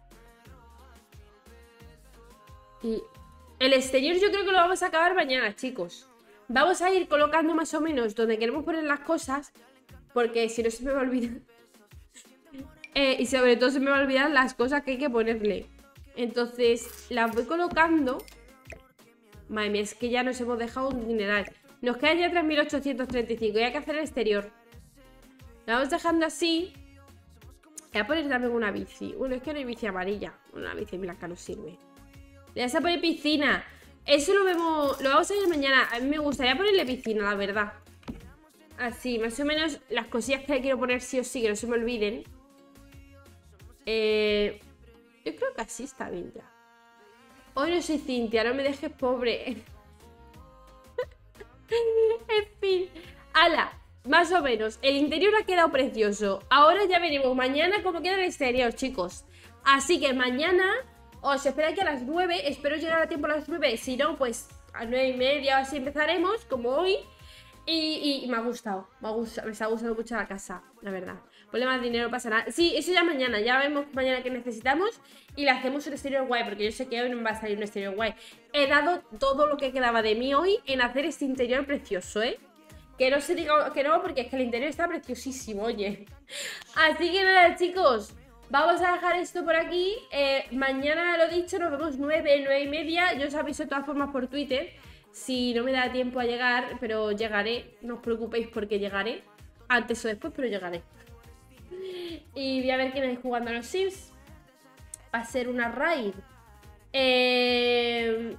Y el exterior yo creo que lo vamos a acabar mañana, chicos. Vamos a ir colocando más o menos donde queremos poner las cosas, porque si no se me va a olvidar. eh, y sobre todo se me va a olvidar las cosas que hay que ponerle. Entonces las voy colocando. Madre mía, es que ya nos hemos dejado un dineral. Nos quedan ya tres mil ochocientos treinta y cinco y hay que hacer el exterior. Lo vamos dejando así. Voy a poner también una bici. Bueno, es que no hay bici amarilla. Una bici blanca no sirve. Le vas a poner piscina. Eso lo vemos, lo vamos a ver mañana. A mí me gustaría ponerle piscina, la verdad. Así, más o menos las cosillas que le quiero poner sí o sí, que no se me olviden. Eh, yo creo que así está bien ya. Hoy no soy Cintia, no me dejes pobre. En fin. Ala, más o menos. El interior ha quedado precioso. Ahora ya veremos mañana cómo queda el exterior, chicos. Así que mañana... os espera aquí a las nueve, espero llegar a tiempo a las nueve, si no, pues a las nueve y media así empezaremos, como hoy. Y, y me ha gustado, me ha gustado, me está gustando mucho la casa, la verdad. Ponle más dinero, no pasa nada. Sí, eso ya mañana, ya vemos mañana qué necesitamos y le hacemos un exterior guay, porque yo sé que hoy no me va a salir un exterior guay. He dado todo lo que quedaba de mí hoy en hacer este interior precioso, ¿eh? Que no se diga que no, porque es que el interior está preciosísimo, oye. Así que nada, chicos. Vamos a dejar esto por aquí. eh, Mañana, lo dicho, nos vemos nueve, nueve y media. Yo os aviso de todas formas por Twitter si no me da tiempo a llegar, pero llegaré. No os preocupéis porque llegaré. Antes o después, pero llegaré. Y voy a ver quién es jugando a los Sims. Va a ser una raid. eh...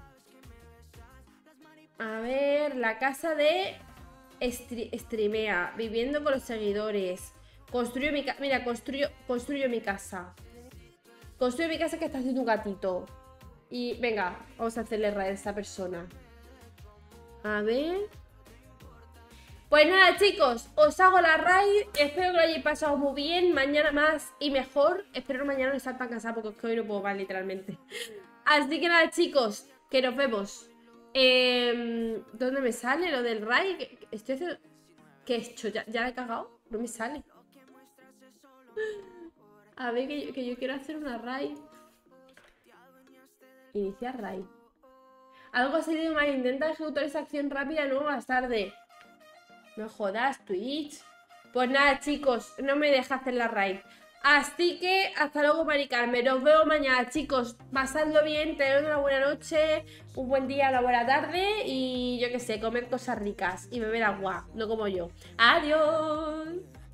A ver, la casa de Stri Streamea, viviendo con los seguidores. Construyo mi casa. Mira, construyo, construyo mi casa. Construyo mi casa que está haciendo un gatito. Y venga, vamos a hacerle raid a esta persona. A ver. Pues nada, chicos, os hago la raid. Espero que lo hayáis pasado muy bien. Mañana más y mejor. Espero mañana no estar tan cansada porque es que hoy no puedo más, literalmente. Así que nada, chicos, que nos vemos. Eh, ¿Dónde me sale lo del raid? Estoy haciendo... ¿Qué he hecho? ¿Ya, ya la he cagado? No me sale. A ver, que yo, que yo quiero hacer una raid. Iniciar raid. Algo ha salido mal. Intenta ejecutar esa acción rápida, no más tarde. No jodas, Twitch. Pues nada, chicos, no me deja hacer la raid. Así que hasta luego, Mari Carmen. Os veo mañana, chicos. Pasadlo bien, tened una buena noche, un buen día, una buena tarde. Y yo qué sé, comer cosas ricas y beber agua, no como yo. Adiós.